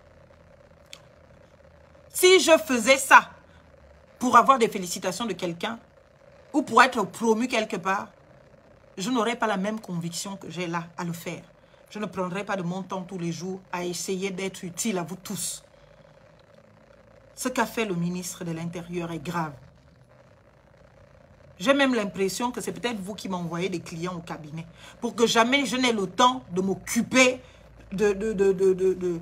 Si je faisais ça pour avoir des félicitations de quelqu'un, ou pour être promu quelque part, je n'aurais pas la même conviction que j'ai là à le faire. Je ne prendrai pas de mon temps tous les jours à essayer d'être utile à vous tous. Ce qu'a fait le ministre de l'Intérieur est grave. J'ai même l'impression que c'est peut-être vous qui m'envoyez des clients au cabinet pour que jamais je n'ai le temps de m'occuper de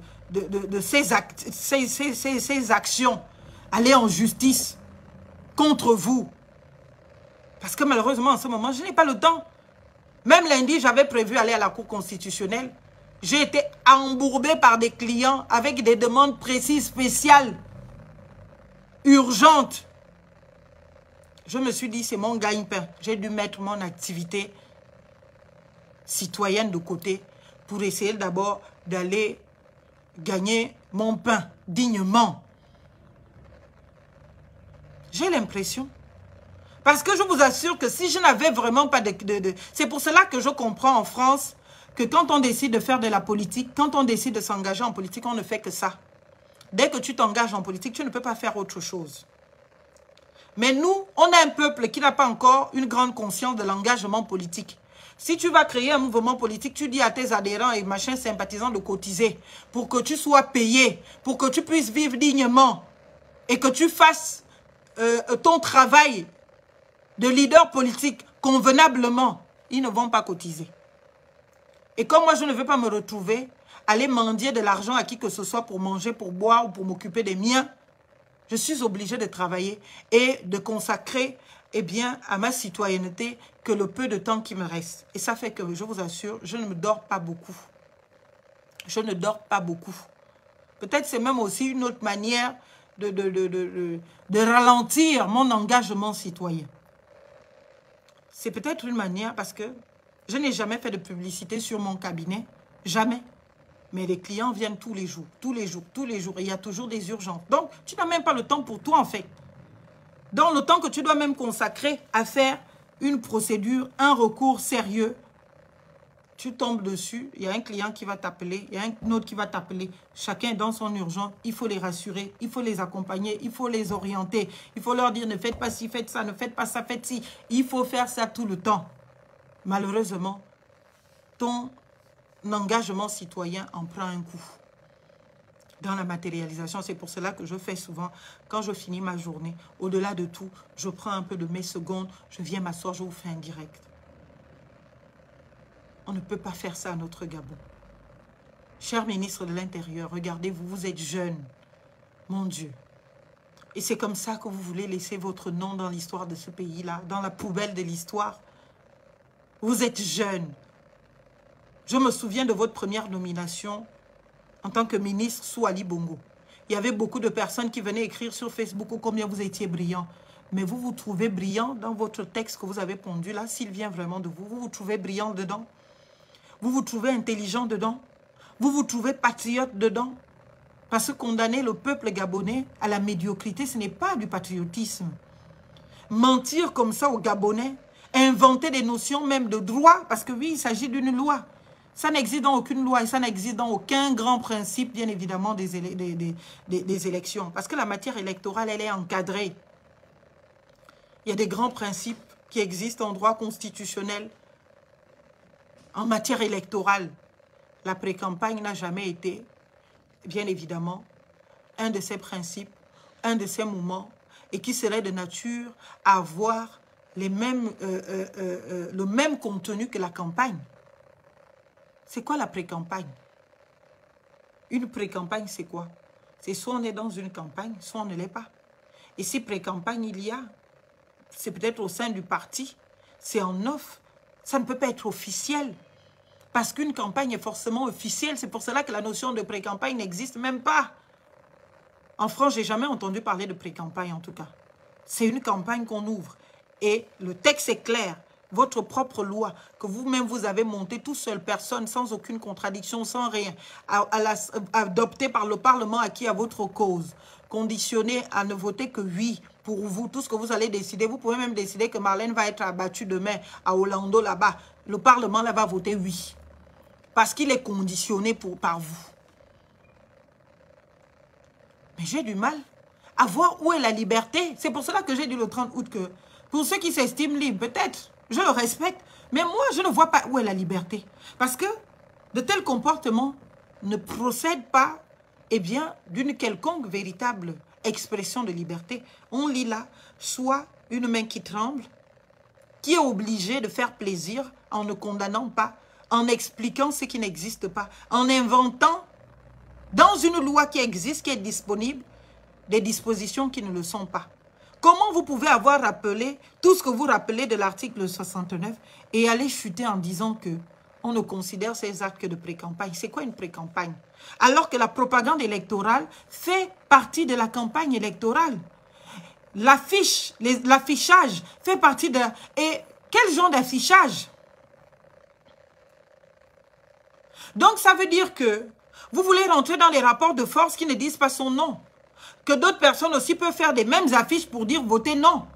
ces actions. Aller en justice contre vous. Parce que malheureusement, en ce moment, je n'ai pas le temps. Même lundi, j'avais prévu aller à la Cour constitutionnelle. J'ai été embourbée par des clients avec des demandes précises, spéciales, urgentes. Je me suis dit, c'est mon gagne-pain. J'ai dû mettre mon activité citoyenne de côté pour essayer d'abord d'aller gagner mon pain dignement. J'ai l'impression. Parce que je vous assure que si je n'avais vraiment pas de... C'est pour cela que je comprends en France que quand on décide de faire de la politique, quand on décide de s'engager en politique, on ne fait que ça. Dès que tu t'engages en politique, tu ne peux pas faire autre chose. Mais nous, on a un peuple qui n'a pas encore une grande conscience de l'engagement politique. Si tu vas créer un mouvement politique, tu dis à tes adhérents et machins sympathisants de cotiser pour que tu sois payé, pour que tu puisses vivre dignement et que tu fasses ton travail de leader politique convenablement, ils ne vont pas cotiser. Et comme moi, je ne veux pas me retrouver, aller mendier de l'argent à qui que ce soit pour manger, pour boire ou pour m'occuper des miens, je suis obligée de travailler et de consacrer à ma citoyenneté que le peu de temps qui me reste. Et ça fait que, je vous assure, je ne me dors pas beaucoup. Je ne dors pas beaucoup. Peut-être c'est même aussi une autre manière de ralentir mon engagement citoyen. C'est peut-être une manière parce que je n'ai jamais fait de publicité sur mon cabinet. Jamais. Mais les clients viennent tous les jours, tous les jours, tous les jours. Et il y a toujours des urgences. Donc, tu n'as même pas le temps pour toi, en fait. Donc, le temps que tu dois même consacrer à faire une procédure, un recours sérieux, tu tombes dessus, il y a un client qui va t'appeler, il y a un autre qui va t'appeler. Chacun dans son urgence, il faut les rassurer, il faut les accompagner, il faut les orienter. Il faut leur dire, ne faites pas ci, faites ça, ne faites pas ça, faites ci. Il faut faire ça tout le temps. Malheureusement, ton engagement citoyen en prend un coup. Dans la matérialisation, c'est pour cela que je fais souvent, quand je finis ma journée, au-delà de tout, je prends un peu de mes secondes, je viens m'asseoir, je vous fais un direct. On ne peut pas faire ça à notre Gabon. Cher ministre de l'Intérieur, regardez-vous, vous êtes jeune. Mon Dieu. Et c'est comme ça que vous voulez laisser votre nom dans l'histoire de ce pays-là, dans la poubelle de l'histoire. Vous êtes jeune. Je me souviens de votre première nomination en tant que ministre sous Ali Bongo. Il y avait beaucoup de personnes qui venaient écrire sur Facebook combien vous étiez brillant. Mais vous vous trouvez brillant dans votre texte que vous avez pondu là, s'il vient vraiment de vous. Vous vous trouvez brillant dedans. Vous vous trouvez intelligent dedans. Vous vous trouvez patriote dedans. Parce que condamner le peuple gabonais à la médiocrité, ce n'est pas du patriotisme. Mentir comme ça aux Gabonais, inventer des notions même de droit, parce que oui, il s'agit d'une loi. Ça n'existe dans aucune loi et ça n'existe dans aucun grand principe, bien évidemment, des élections. Parce que la matière électorale, elle est encadrée. Il y a des grands principes qui existent en droit constitutionnel. En matière électorale, la pré-campagne n'a jamais été, bien évidemment, un de ces principes, un de ces moments, et qui serait de nature à avoir le même contenu que la campagne. C'est quoi la pré-campagne? Une pré-campagne, c'est quoi? C'est soit on est dans une campagne, soit on ne l'est pas. Et si pré-campagne il y a, c'est peut-être au sein du parti, c'est en off. Ça ne peut pas être officiel. Parce qu'une campagne est forcément officielle. C'est pour cela que la notion de pré-campagne n'existe même pas. En France, je n'ai jamais entendu parler de pré-campagne en tout cas. C'est une campagne qu'on ouvre. Et le texte est clair. Votre propre loi que vous-même vous avez montée tout seul, personne, sans aucune contradiction, sans rien, adoptée par le Parlement acquis à votre cause, conditionné à ne voter que oui pour vous, tout ce que vous allez décider. Vous pouvez même décider que Marlène va être abattue demain à Orlando là-bas. Le Parlement là va voter oui. Parce qu'il est conditionné par vous. Mais j'ai du mal à voir où est la liberté. C'est pour cela que j'ai dit le 30 août que pour ceux qui s'estiment libres, peut-être, je le respecte, mais moi, je ne vois pas où est la liberté. Parce que de tels comportements ne procèdent pas, eh bien, d'une quelconque véritable expression de liberté. On lit là, soit une main qui tremble, qui est obligée de faire plaisir en ne condamnant pas, en expliquant ce qui n'existe pas, en inventant dans une loi qui existe, qui est disponible, des dispositions qui ne le sont pas. Comment vous pouvez avoir rappelé tout ce que vous rappelez de l'article 69 et aller chuter en disant que on ne considère ces actes que de pré-campagne? C'est quoi une pré-campagne? Alors que la propagande électorale fait partie de la campagne électorale. L'affichage fait partie de... Et quel genre d'affichage? Donc ça veut dire que vous voulez rentrer dans les rapports de force qui ne disent pas son nom. Que d'autres personnes aussi peuvent faire des mêmes affiches pour dire votez non.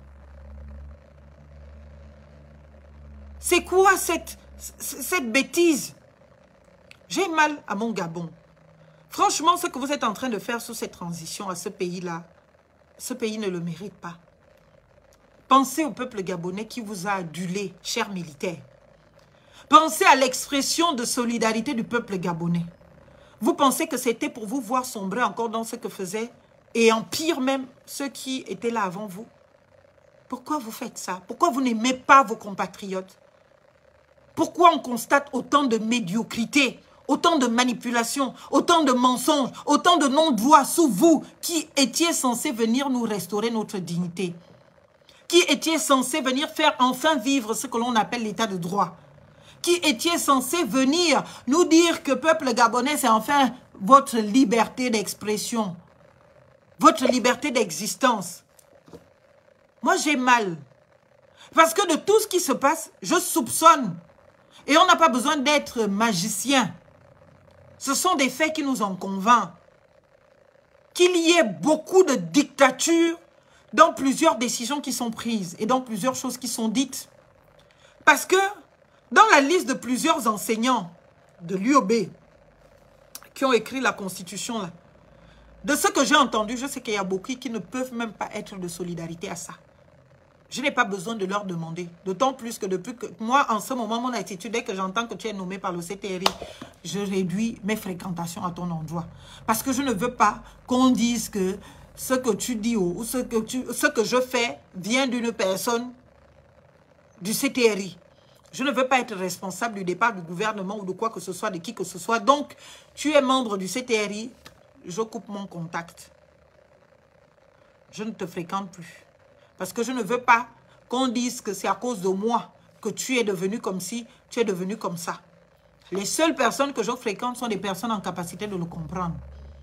C'est quoi cette bêtise? J'ai mal à mon Gabon. Franchement, ce que vous êtes en train de faire sous cette transition à ce pays-là, ce pays ne le mérite pas. Pensez au peuple gabonais qui vous a adulé, chers militaires. Pensez à l'expression de solidarité du peuple gabonais. Vous pensez que c'était pour vous voir sombrer encore dans ce que faisaient, et en pire même, ceux qui étaient là avant vous? Pourquoi vous faites ça? Pourquoi vous n'aimez pas vos compatriotes? Pourquoi on constate autant de médiocrité, autant de manipulation, autant de mensonges, autant de non-droits sous vous qui étiez censés venir nous restaurer notre dignité? Qui étiez censés venir faire enfin vivre ce que l'on appelle l'état de droit? Qui étiez censé venir nous dire que peuple gabonais, c'est enfin votre liberté d'expression, votre liberté d'existence. Moi, j'ai mal. Parce que de tout ce qui se passe, je soupçonne. Et on n'a pas besoin d'être magicien. Ce sont des faits qui nous en convainquent. Qu'il y ait beaucoup de dictature dans plusieurs décisions qui sont prises et dans plusieurs choses qui sont dites. Parce que dans la liste de plusieurs enseignants de l'UOB qui ont écrit la Constitution, là, de ce que j'ai entendu, je sais qu'il y a beaucoup qui ne peuvent même pas être de solidarité à ça. Je n'ai pas besoin de leur demander. D'autant plus que depuis que moi, en ce moment, mon attitude, dès que j'entends que tu es nommé par le CTRI, je réduis mes fréquentations à ton endroit. Parce que je ne veux pas qu'on dise que ce que tu dis ou ce que je fais vient d'une personne du CTRI. Je ne veux pas être responsable du départ du gouvernement ou de quoi que ce soit, de qui que ce soit. Donc, tu es membre du CTRI, je coupe mon contact. Je ne te fréquente plus. Parce que je ne veux pas qu'on dise que c'est à cause de moi que tu es devenu comme ci, tu es devenu comme ça. Les seules personnes que je fréquente sont des personnes en capacité de le comprendre.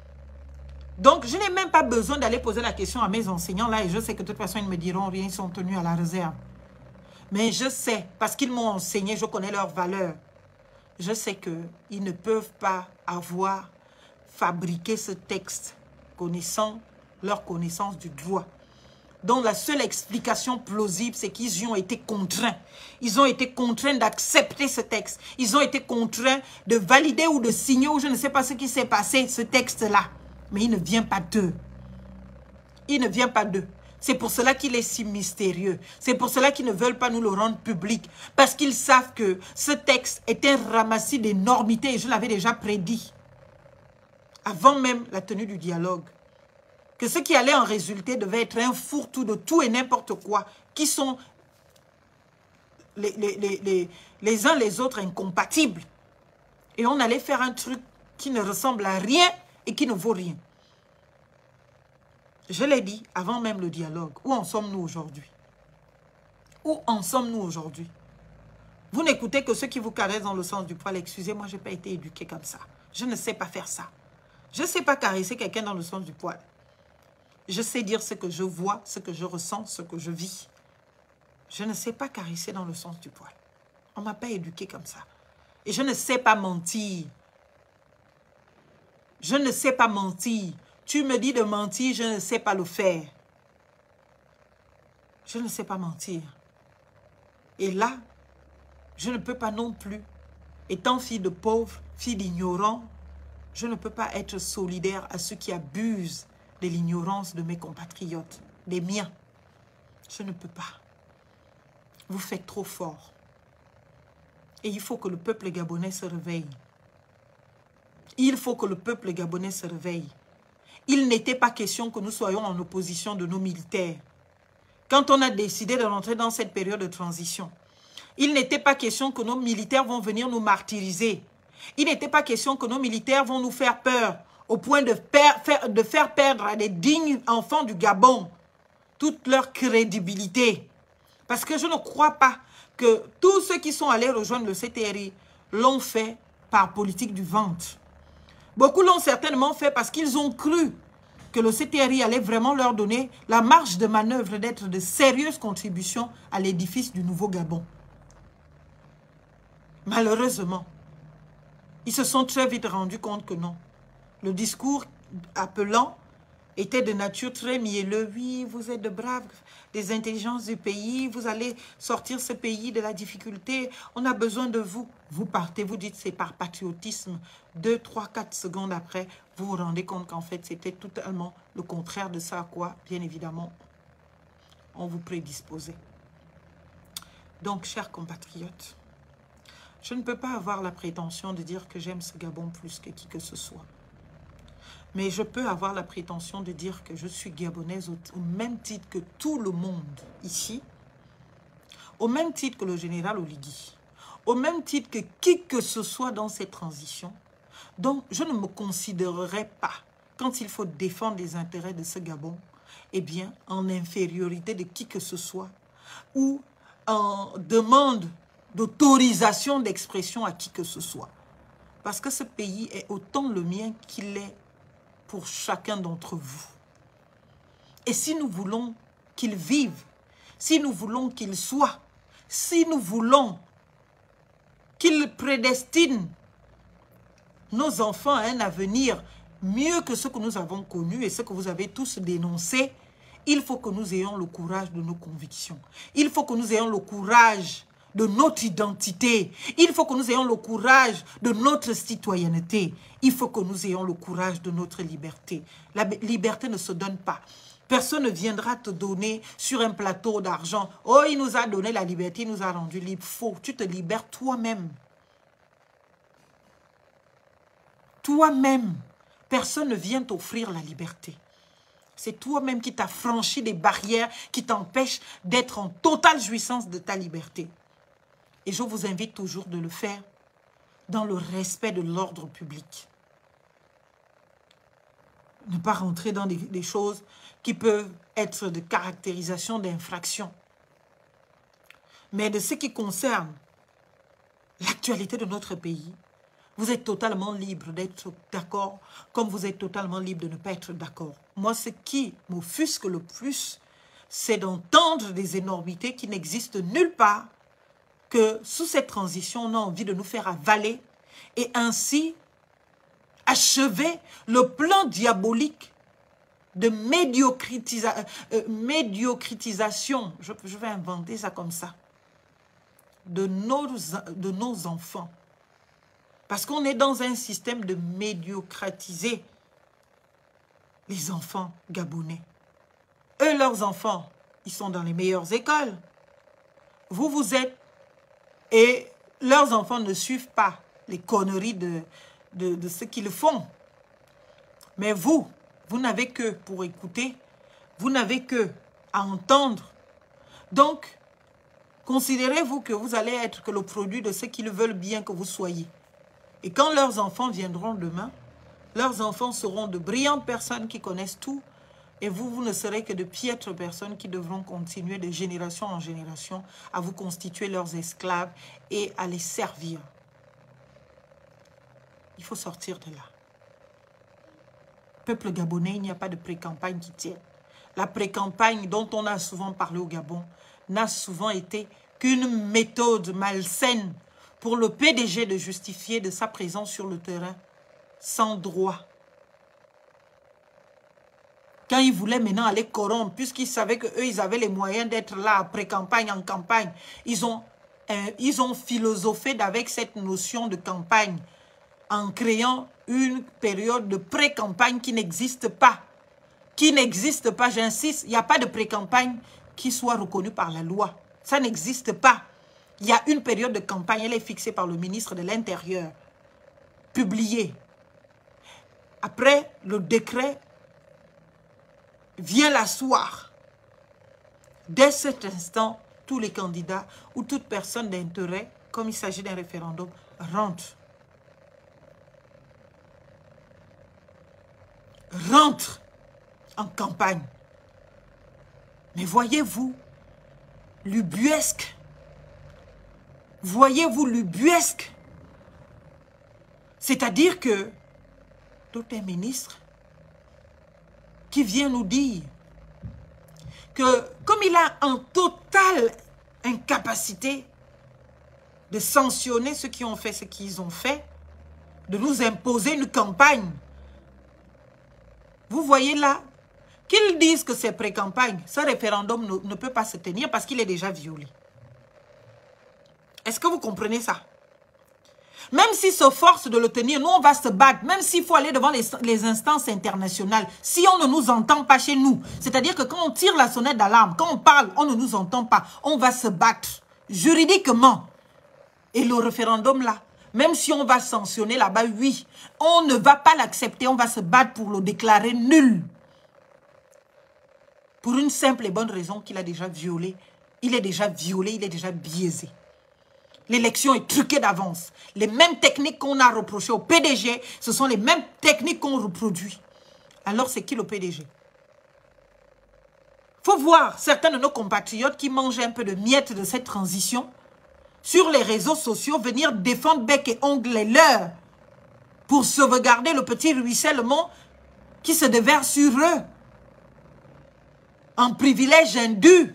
Donc, je n'ai même pas besoin d'aller poser la question à mes enseignants là et je sais que de toute façon, ils ne me diront rien, ils sont tenus à la réserve. Mais je sais, parce qu'ils m'ont enseigné, je connais leurs valeurs. Je sais qu'ils ne peuvent pas avoir fabriqué ce texte connaissant leur connaissance du droit. Donc la seule explication plausible, c'est qu'ils y ont été contraints. Ils ont été contraints d'accepter ce texte. Ils ont été contraints de valider ou de signer, ou je ne sais pas ce qui s'est passé, ce texte-là. Mais il ne vient pas d'eux. Il ne vient pas d'eux. C'est pour cela qu'il est si mystérieux. C'est pour cela qu'ils ne veulent pas nous le rendre public. Parce qu'ils savent que ce texte est un ramassis d'énormités. Et je l'avais déjà prédit. Avant même la tenue du dialogue. Que ce qui allait en résulter devait être un fourre-tout de tout et n'importe quoi. Qui sont les uns les autres incompatibles. Et on allait faire un truc qui ne ressemble à rien et qui ne vaut rien. Je l'ai dit avant même le dialogue. Où en sommes-nous aujourd'hui? Où en sommes-nous aujourd'hui? Vous n'écoutez que ceux qui vous caressent dans le sens du poil. Excusez-moi, je n'ai pas été éduquée comme ça. Je ne sais pas faire ça. Je ne sais pas caresser quelqu'un dans le sens du poil. Je sais dire ce que je vois, ce que je ressens, ce que je vis. Je ne sais pas caresser dans le sens du poil. On ne m'a pas éduquée comme ça. Et je ne sais pas mentir. Je ne sais pas mentir. Tu me dis de mentir, je ne sais pas le faire. Je ne sais pas mentir. Et là, je ne peux pas non plus, étant fille de pauvre, fille d'ignorant, je ne peux pas être solidaire à ceux qui abusent de l'ignorance de mes compatriotes, des miens. Je ne peux pas. Vous faites trop fort. Et il faut que le peuple gabonais se réveille. Il faut que le peuple gabonais se réveille. Il n'était pas question que nous soyons en opposition de nos militaires. Quand on a décidé de rentrer dans cette période de transition, il n'était pas question que nos militaires vont venir nous martyriser. Il n'était pas question que nos militaires vont nous faire peur au point de faire perdre à des dignes enfants du Gabon toute leur crédibilité. Parce que je ne crois pas que tous ceux qui sont allés rejoindre le CTRI l'ont fait par politique du ventre. Beaucoup l'ont certainement fait parce qu'ils ont cru que le CTRI allait vraiment leur donner la marge de manœuvre d'être de sérieuses contributions à l'édifice du nouveau Gabon. Malheureusement, ils se sont très vite rendus compte que non. Le discours appelant était de nature très mielleux. Oui, vous êtes de braves, des intelligences du pays, vous allez sortir ce pays de la difficulté, on a besoin de vous. Vous partez, vous dites c'est par patriotisme. 2, 3, 4 secondes après, vous vous rendez compte qu'en fait, c'était totalement le contraire de ça à quoi, bien évidemment, on vous prédisposait. Donc, chers compatriotes, je ne peux pas avoir la prétention de dire que j'aime ce Gabon plus que qui que ce soit. Mais je peux avoir la prétention de dire que je suis gabonaise au même titre que tout le monde ici, au même titre que le général Oligui, au même titre que qui que ce soit dans cette transition. Donc, je ne me considérerai pas, quand il faut défendre les intérêts de ce Gabon, eh bien, en infériorité de qui que ce soit, ou en demande d'autorisation d'expression à qui que ce soit. Parce que ce pays est autant le mien qu'il est pour chacun d'entre vous. Et si nous voulons qu'il vive, si nous voulons qu'il soit, si nous voulons qu'il prédestine nos enfants à un avenir mieux que ce que nous avons connu et ce que vous avez tous dénoncé, il faut que nous ayons le courage de nos convictions. Il faut que nous ayons le courage de notre identité. Il faut que nous ayons le courage de notre citoyenneté. Il faut que nous ayons le courage de notre liberté. La liberté ne se donne pas. Personne ne viendra te donner sur un plateau d'argent. Oh, il nous a donné la liberté, il nous a rendu libres. Faux, tu te libères toi-même. Toi-même. Personne ne vient t'offrir la liberté. C'est toi-même qui t'as franchi des barrières qui t'empêchent d'être en totale jouissance de ta liberté. Et je vous invite toujours de le faire dans le respect de l'ordre public. Ne pas rentrer dans des choses qui peuvent être de caractérisation d'infraction. Mais de ce qui concerne l'actualité de notre pays, vous êtes totalement libre d'être d'accord comme vous êtes totalement libre de ne pas être d'accord. Moi, ce qui m'offusque le plus, c'est d'entendre des énormités qui n'existent nulle part, que sous cette transition, on a envie de nous faire avaler et ainsi achever le plan diabolique de médiocritisation, je vais inventer ça comme ça, de nos enfants. Parce qu'on est dans un système de médiocratiser les enfants gabonais. Eux, leurs enfants, ils sont dans les meilleures écoles. Vous, vous êtes... Et leurs enfants ne suivent pas les conneries de ce qu'ils font. Mais vous, vous n'avez que pour écouter, vous n'avez que à entendre. Donc, considérez-vous que vous allez être que le produit de ce qu'ils veulent bien que vous soyez. Et quand leurs enfants viendront demain, leurs enfants seront de brillantes personnes qui connaissent tout. Et vous, vous ne serez que de piètres personnes qui devront continuer de génération en génération à vous constituer leurs esclaves et à les servir. Il faut sortir de là. Peuple gabonais, il n'y a pas de pré-campagne qui tienne. La pré-campagne dont on a souvent parlé au Gabon n'a souvent été qu'une méthode malsaine pour le PDG de justifier de sa présence sur le terrain sans droit. Quand ils voulaient maintenant aller corrompre, puisqu'ils savaient qu'eux, ils avaient les moyens d'être là après campagne, en campagne, ils ont philosophé avec cette notion de campagne en créant une période de pré-campagne qui n'existe pas. Qui n'existe pas, j'insiste, il n'y a pas de pré-campagne qui soit reconnue par la loi. Ça n'existe pas. Il y a une période de campagne, elle est fixée par le ministre de l'Intérieur, publiée. Après, le décret vient l'asseoir. Dès cet instant, tous les candidats ou toute personne d'intérêt, comme il s'agit d'un référendum, rentrent. Rentrent en campagne. Mais voyez-vous, l'ubuesque. Voyez-vous l'ubuesque. C'est-à-dire que tout un ministre qui vient nous dire que comme il a en totale incapacité de sanctionner ceux qui ont fait ce qu'ils ont fait, de nous imposer une campagne. Vous voyez là, qu'ils disent que c'est pré-campagne, ce référendum ne peut pas se tenir parce qu'il est déjà violé. Est-ce que vous comprenez ça? Même s'ils se forcent de le tenir, nous on va se battre, même s'il faut aller devant les instances internationales, si on ne nous entend pas chez nous, c'est-à-dire que quand on tire la sonnette d'alarme, quand on parle, on ne nous entend pas, on va se battre juridiquement. Et le référendum là, même si on va sanctionner là-bas, oui, on ne va pas l'accepter, on va se battre pour le déclarer nul. Pour une simple et bonne raison qu'il a déjà violé. Il est déjà violé, il est déjà biaisé. L'élection est truquée d'avance. Les mêmes techniques qu'on a reprochées au PDG, ce sont les mêmes techniques qu'on reproduit. Alors c'est qui le PDG? Il faut voir certains de nos compatriotes qui mangent un peu de miettes de cette transition sur les réseaux sociaux venir défendre bec et ongle les leurs pour sauvegarder le petit ruissellement qui se déverse sur eux en privilège indu.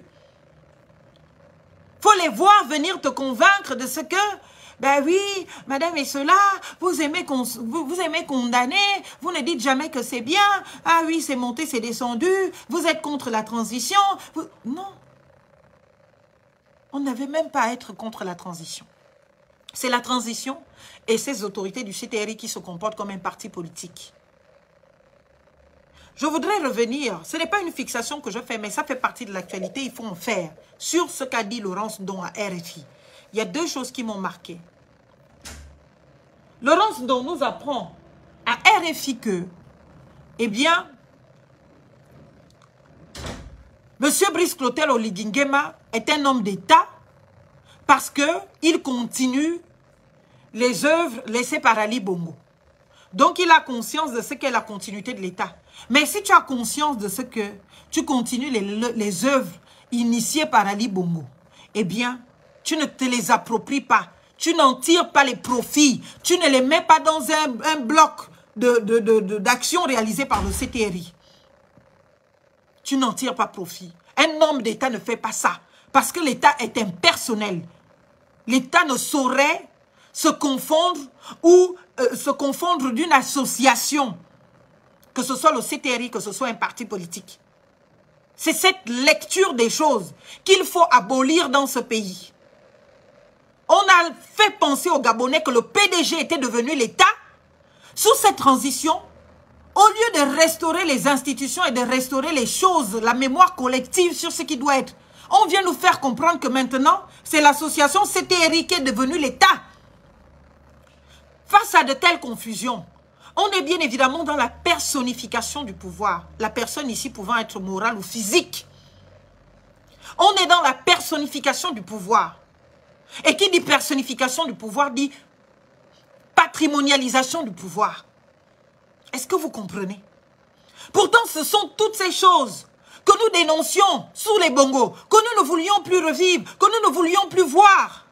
Faut les voir venir te convaincre de ce que, ben oui, madame et cela, vous aimez condamner, vous ne dites jamais que c'est bien, ah oui, c'est monté, c'est descendu, vous êtes contre la transition. Non. On n'avait même pas à être contre la transition. C'est la transition et ces autorités du CTRI qui se comportent comme un parti politique. Je voudrais revenir, ce n'est pas une fixation que je fais, mais ça fait partie de l'actualité, il faut en faire, sur ce qu'a dit Laurence Ndong à RFI. Il y a deux choses qui m'ont marqué. Laurence Ndong nous apprend à RFI que, eh bien, M. Brice Clotaire Oligui Nguema est un homme d'État parce qu'il continue les œuvres laissées par Ali Bongo. Donc, il a conscience de ce qu'est la continuité de l'État. Mais si tu as conscience de ce que tu continues les œuvres initiées par Ali Bongo, eh bien, tu ne te les appropries pas. Tu n'en tires pas les profits. Tu ne les mets pas dans un bloc d'actions réalisées par le CTRI. Tu n'en tires pas profit. Un homme d'État ne fait pas ça. Parce que l'État est impersonnel. L'État ne saurait se confondre ou se confondre d'une association, que ce soit le CTRI, que ce soit un parti politique. C'est cette lecture des choses qu'il faut abolir dans ce pays. On a fait penser aux Gabonais que le PDG était devenu l'État. Sous cette transition, au lieu de restaurer les institutions et de restaurer les choses, la mémoire collective sur ce qui doit être, on vient nous faire comprendre que maintenant, c'est l'association CTRI qui est devenue l'État. Face à de telles confusions, on est bien évidemment dans la personnification du pouvoir. La personne ici pouvant être morale ou physique. On est dans la personnification du pouvoir. Et qui dit personnification du pouvoir dit patrimonialisation du pouvoir. Est-ce que vous comprenez? Pourtant, ce sont toutes ces choses que nous dénoncions sous les bongos, que nous ne voulions plus revivre, que nous ne voulions plus voir.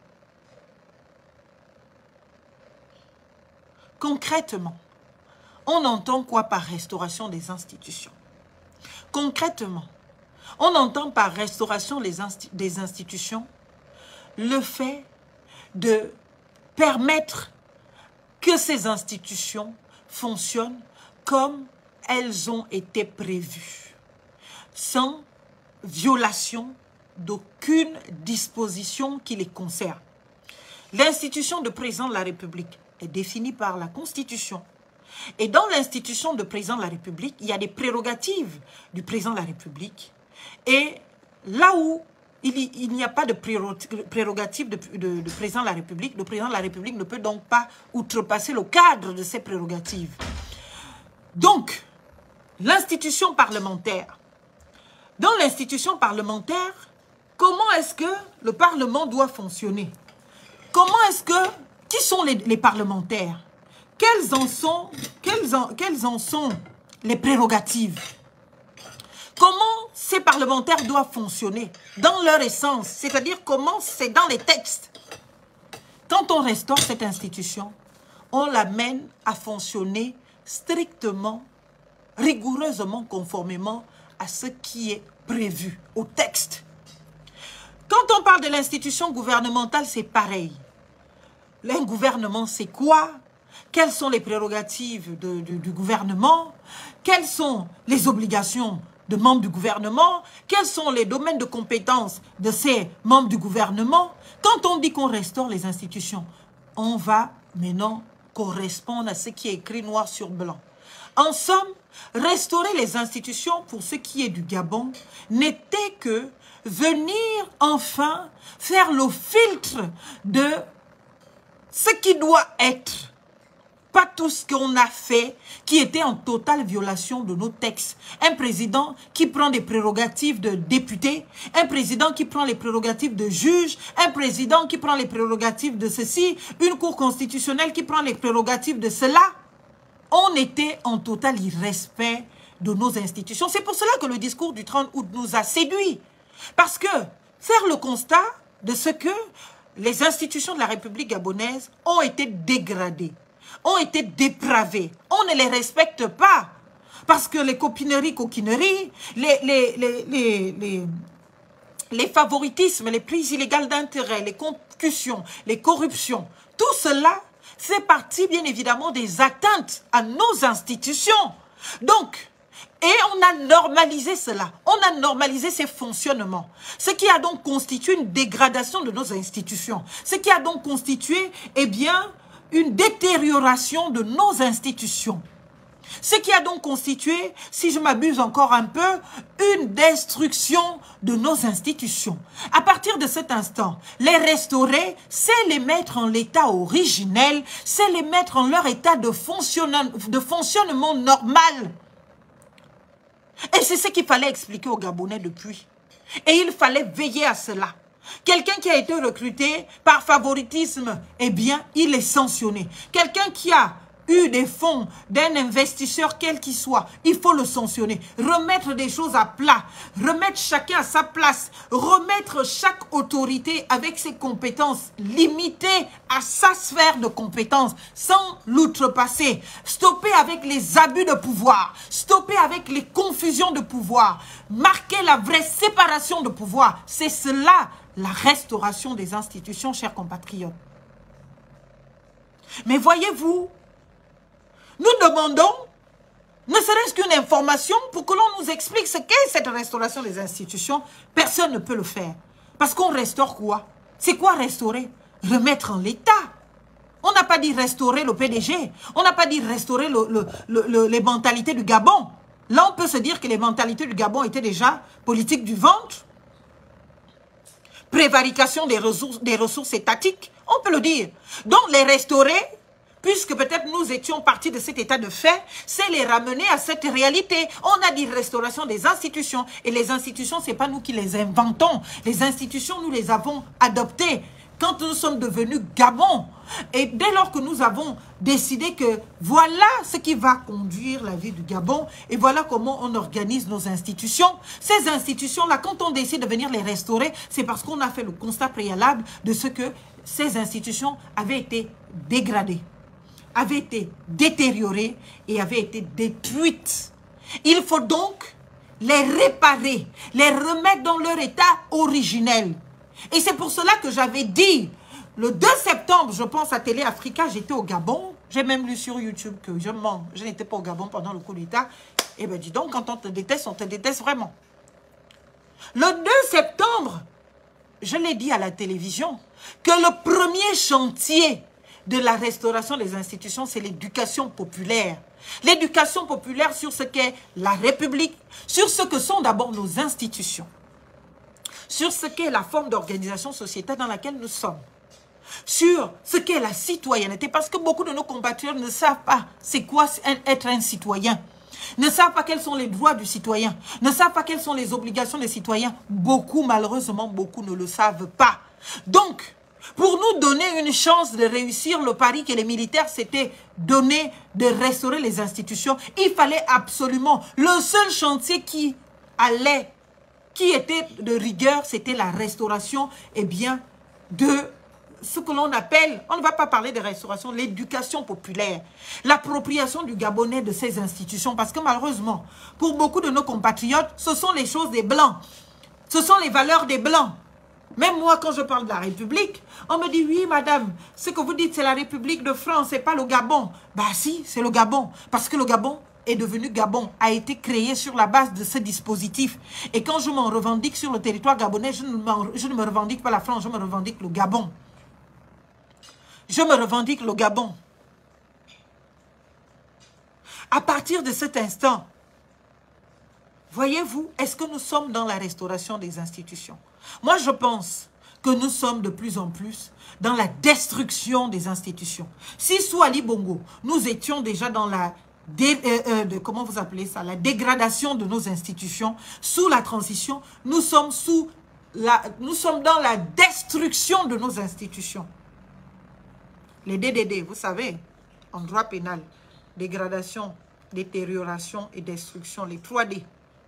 Concrètement, on entend quoi par restauration des institutions? Concrètement, on entend par restauration des institutions le fait de permettre que ces institutions fonctionnent comme elles ont été prévues, sans violation d'aucune disposition qui les concerne. L'institution de président de la République est définie par la Constitution. Et dans l'institution de président de la République, il y a des prérogatives du président de la République. Et là où il n'y a pas de prérogative de président de la République, le président de la République ne peut donc pas outrepasser le cadre de ces prérogatives. Donc, l'institution parlementaire. Dans l'institution parlementaire, comment est-ce que le Parlement doit fonctionner? Comment est-ce que... Qui sont les parlementaires? Quelles en sont les prérogatives? Comment ces parlementaires doivent fonctionner dans leur essence? C'est-à-dire comment c'est dans les textes. Quand on restaure cette institution, on l'amène à fonctionner strictement, rigoureusement, conformément à ce qui est prévu au texte. Quand on parle de l'institution gouvernementale, c'est pareil. Un gouvernement, c'est quoi? Quelles sont les prérogatives du gouvernement? Quelles sont les obligations de membres du gouvernement? Quels sont les domaines de compétences de ces membres du gouvernement? Quand on dit qu'on restaure les institutions, on va maintenant correspondre à ce qui est écrit noir sur blanc. En somme, restaurer les institutions pour ce qui est du Gabon n'était que venir enfin faire le filtre de ce qui doit être. Pas tout ce qu'on a fait qui était en totale violation de nos textes. Un président qui prend des prérogatives de député, un président qui prend les prérogatives de juge, un président qui prend les prérogatives de ceci, une cour constitutionnelle qui prend les prérogatives de cela. On était en total irrespect de nos institutions. C'est pour cela que le discours du 30 août nous a séduits. Parce que faire le constat de ce que les institutions de la République gabonaise ont été dégradées, ont été dépravées. On ne les respecte pas. Parce que les coquineries, les favoritismes, les prises illégales d'intérêt, les concussions, les corruptions, tout cela fait partie bien évidemment des atteintes à nos institutions. Donc, et on a normalisé cela, on a normalisé ces fonctionnements. Ce qui a donc constitué une dégradation de nos institutions. Ce qui a donc constitué, eh bien, une détérioration de nos institutions. Ce qui a donc constitué, si je m'abuse encore un peu, une destruction de nos institutions. À partir de cet instant, les restaurer, c'est les mettre en l'état originel, c'est les mettre en leur état de fonctionnement normal. Et c'est ce qu'il fallait expliquer aux Gabonais depuis. Et il fallait veiller à cela. Quelqu'un qui a été recruté par favoritisme, eh bien, il est sanctionné. Quelqu'un qui a eu des fonds d'un investisseur quel qu'il soit, il faut le sanctionner. Remettre des choses à plat, remettre chacun à sa place, remettre chaque autorité avec ses compétences limitées à sa sphère de compétences, sans l'outrepasser. Stopper avec les abus de pouvoir, stopper avec les confusions de pouvoir, marquer la vraie séparation de pouvoir. C'est cela, la restauration des institutions, chers compatriotes. Mais voyez-vous, nous demandons, ne serait-ce qu'une information pour que l'on nous explique ce qu'est cette restauration des institutions. Personne ne peut le faire. Parce qu'on restaure quoi? C'est quoi restaurer? Remettre en l'état. On n'a pas dit restaurer le PDG. On n'a pas dit restaurer les mentalités du Gabon. Là, on peut se dire que les mentalités du Gabon étaient déjà politique du ventre. Prévarication des ressources étatiques. On peut le dire. Donc, les restaurer, puisque peut-être nous étions partis de cet état de fait, c'est les ramener à cette réalité. On a dit restauration des institutions. Et les institutions, ce n'est pas nous qui les inventons. Les institutions, nous les avons adoptées quand nous sommes devenus Gabon. Et dès lors que nous avons décidé que voilà ce qui va conduire la vie du Gabon et voilà comment on organise nos institutions. Ces institutions-là, quand on décide de venir les restaurer, c'est parce qu'on a fait le constat préalable de ce que ces institutions avaient été dégradées, avaient été détériorées et avaient été détruites. Il faut donc les réparer, les remettre dans leur état originel. Et c'est pour cela que j'avais dit, le 2 septembre, je pense à Télé Africa, j'étais au Gabon. J'ai même lu sur YouTube que je mens. Je n'étais pas au Gabon pendant le coup d'État. Eh bien, dis donc, quand on te déteste vraiment. Le 2 septembre, je l'ai dit à la télévision, que le premier chantier de la restauration des institutions, c'est l'éducation populaire. L'éducation populaire sur ce qu'est la République, sur ce que sont d'abord nos institutions, sur ce qu'est la forme d'organisation sociétale dans laquelle nous sommes, sur ce qu'est la citoyenneté, parce que beaucoup de nos compatriotes ne savent pas c'est quoi être un citoyen, ne savent pas quels sont les droits du citoyen, ne savent pas quelles sont les obligations des citoyens. Beaucoup, malheureusement, beaucoup ne le savent pas. Donc, pour nous donner une chance de réussir le pari que les militaires s'étaient donné de restaurer les institutions, il fallait absolument, le seul chantier qui était de rigueur, c'était la restauration, eh bien, de ce que l'on appelle, on ne va pas parler de restauration, l'éducation populaire, l'appropriation du Gabonais de ces institutions, parce que malheureusement, pour beaucoup de nos compatriotes, ce sont les choses des Blancs, ce sont les valeurs des Blancs. Même moi, quand je parle de la République, on me dit, oui, madame, ce que vous dites, c'est la République de France, c'est pas le Gabon. Bah si, c'est le Gabon, parce que le Gabon est devenu Gabon, a été créé sur la base de ce dispositif. Et quand je m'en revendique sur le territoire gabonais, je ne me revendique pas la France, je me revendique le Gabon. Je me revendique le Gabon. À partir de cet instant, voyez-vous, est-ce que nous sommes dans la restauration des institutions? Moi, je pense que nous sommes de plus en plus dans la destruction des institutions. Si sous Ali Bongo, nous étions déjà dans la comment vous appelez ça, la dégradation de nos institutions, sous la transition, nous sommes dans la destruction de nos institutions. Les DDD, vous savez, en droit pénal, dégradation, détérioration et destruction, les 3D.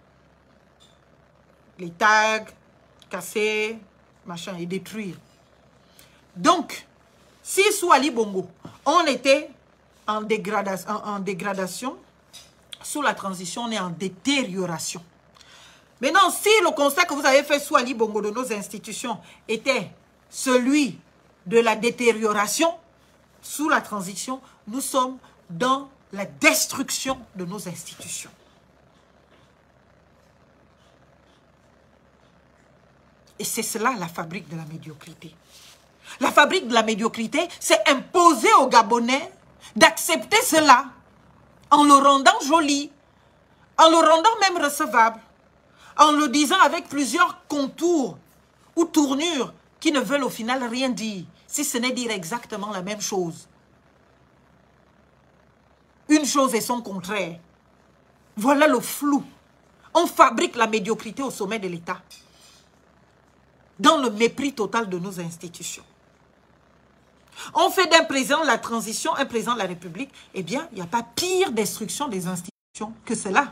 Les tags, casser, machin, et détruire. Donc, si sous Ali Bongo, on était en dégradation, sous la transition, on est en détérioration. Maintenant, si le constat que vous avez fait sous Ali Bongo de nos institutions était celui de la détérioration, sous la transition, nous sommes dans la destruction de nos institutions. Et c'est cela la fabrique de la médiocrité. La fabrique de la médiocrité, c'est imposer aux Gabonais d'accepter cela en le rendant joli, en le rendant même recevable, en le disant avec plusieurs contours ou tournures qui ne veulent au final rien dire, si ce n'est dire exactement la même chose. Une chose et son contraire. Voilà le flou. On fabrique la médiocrité au sommet de l'État, dans le mépris total de nos institutions. On fait d'un président de la transition un président de la République. Eh bien, il n'y a pas pire destruction des institutions que cela.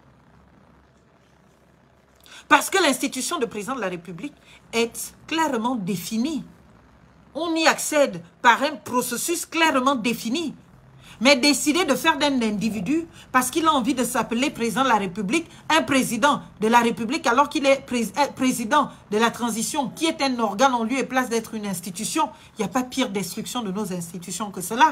Parce que l'institution de président de la République est clairement définie. On y accède par un processus clairement défini. Mais décider de faire d'un individu, parce qu'il a envie de s'appeler président de la République, un président de la République, alors qu'il est président de la transition, qui est un organe en lieu et place d'être une institution, il n'y a pas pire destruction de nos institutions que cela.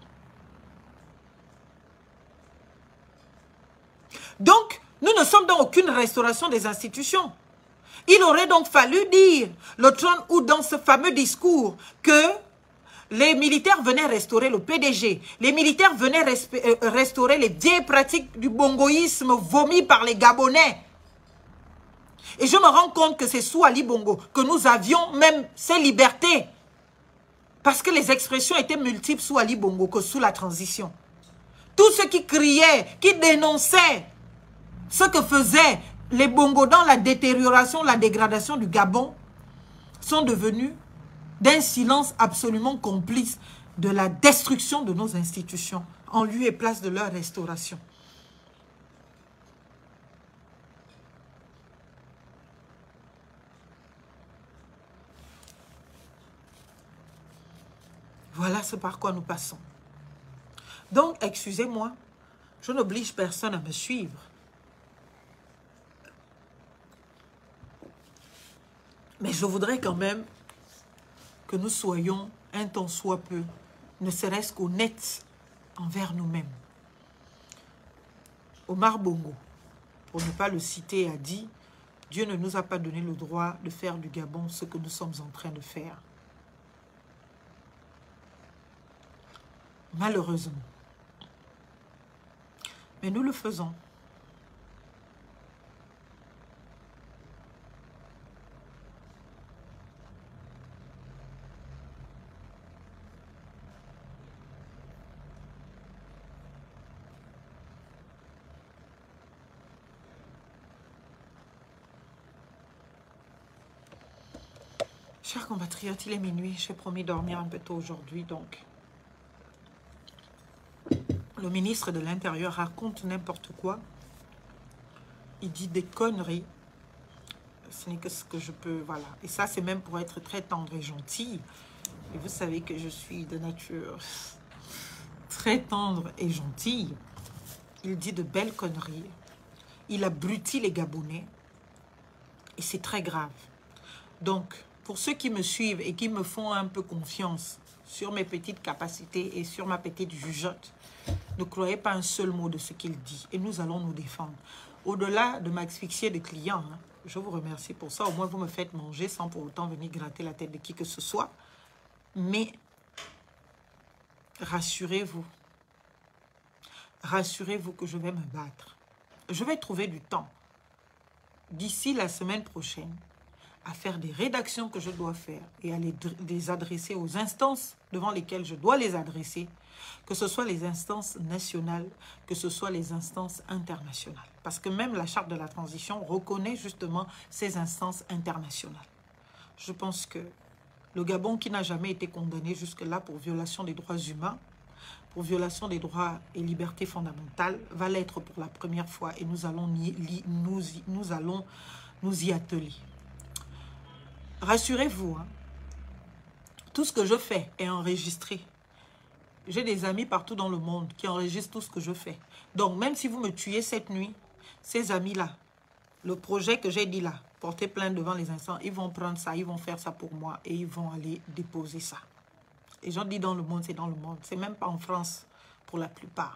Donc, nous ne sommes dans aucune restauration des institutions. Il aurait donc fallu dire, le 30 août, dans ce fameux discours, que les militaires venaient restaurer le PDG. Les militaires venaient restaurer les vieilles pratiques du bongoïsme vomi par les Gabonais. Et je me rends compte que c'est sous Ali Bongo que nous avions même ces libertés. Parce que les expressions étaient multiples sous Ali Bongo que sous la transition. Tous ceux qui criaient, qui dénonçaient ce que faisaient les Bongo dans la détérioration, la dégradation du Gabon, sont devenus d'un silence absolument complice de la destruction de nos institutions, en lieu et place de leur restauration. Voilà ce par quoi nous passons. Donc, excusez-moi, je n'oblige personne à me suivre. Mais je voudrais quand même que nous soyons, un tant soit peu, ne serait-ce qu'honnêtes envers nous-mêmes. Omar Bongo, pour ne pas le citer, a dit « Dieu ne nous a pas donné le droit de faire du Gabon ce que nous sommes en train de faire. » Malheureusement. Mais nous le faisons. Chers compatriotes, il est minuit. J'ai promis dormir un peu tôt aujourd'hui, donc. Le ministre de l'Intérieur raconte n'importe quoi. Il dit des conneries. Ce n'est que ce que je peux, voilà. Et ça, c'est même pour être très tendre et gentil. Et vous savez que je suis de nature très tendre et gentille. Il dit de belles conneries. Il abrutit les Gabonais. Et c'est très grave. Donc, pour ceux qui me suivent et qui me font un peu confiance sur mes petites capacités et sur ma petite jugeote, ne croyez pas un seul mot de ce qu'il dit. Et nous allons nous défendre. Au-delà de m'asphyxier de clients, hein, je vous remercie pour ça. Au moins, vous me faites manger sans pour autant venir gratter la tête de qui que ce soit. Mais rassurez-vous. Rassurez-vous que je vais me battre. Je vais trouver du temps, d'ici la semaine prochaine, à faire des rédactions que je dois faire et à les adresser aux instances devant lesquelles je dois les adresser, que ce soit les instances nationales, que ce soit les instances internationales. Parce que même la charte de la transition reconnaît justement ces instances internationales. Je pense que le Gabon, qui n'a jamais été condamné jusque-là pour violation des droits humains, pour violation des droits et libertés fondamentales, va l'être pour la première fois et nous allons nous y atteler. Rassurez-vous, hein, tout ce que je fais est enregistré. J'ai des amis partout dans le monde qui enregistrent tout ce que je fais. Donc, même si vous me tuez cette nuit, ces amis-là, le projet que j'ai dit là, porter plainte devant les instances, ils vont prendre ça, ils vont faire ça pour moi et ils vont aller déposer ça. Et j'en dis dans le monde, c'est dans le monde. C'est même pas en France pour la plupart.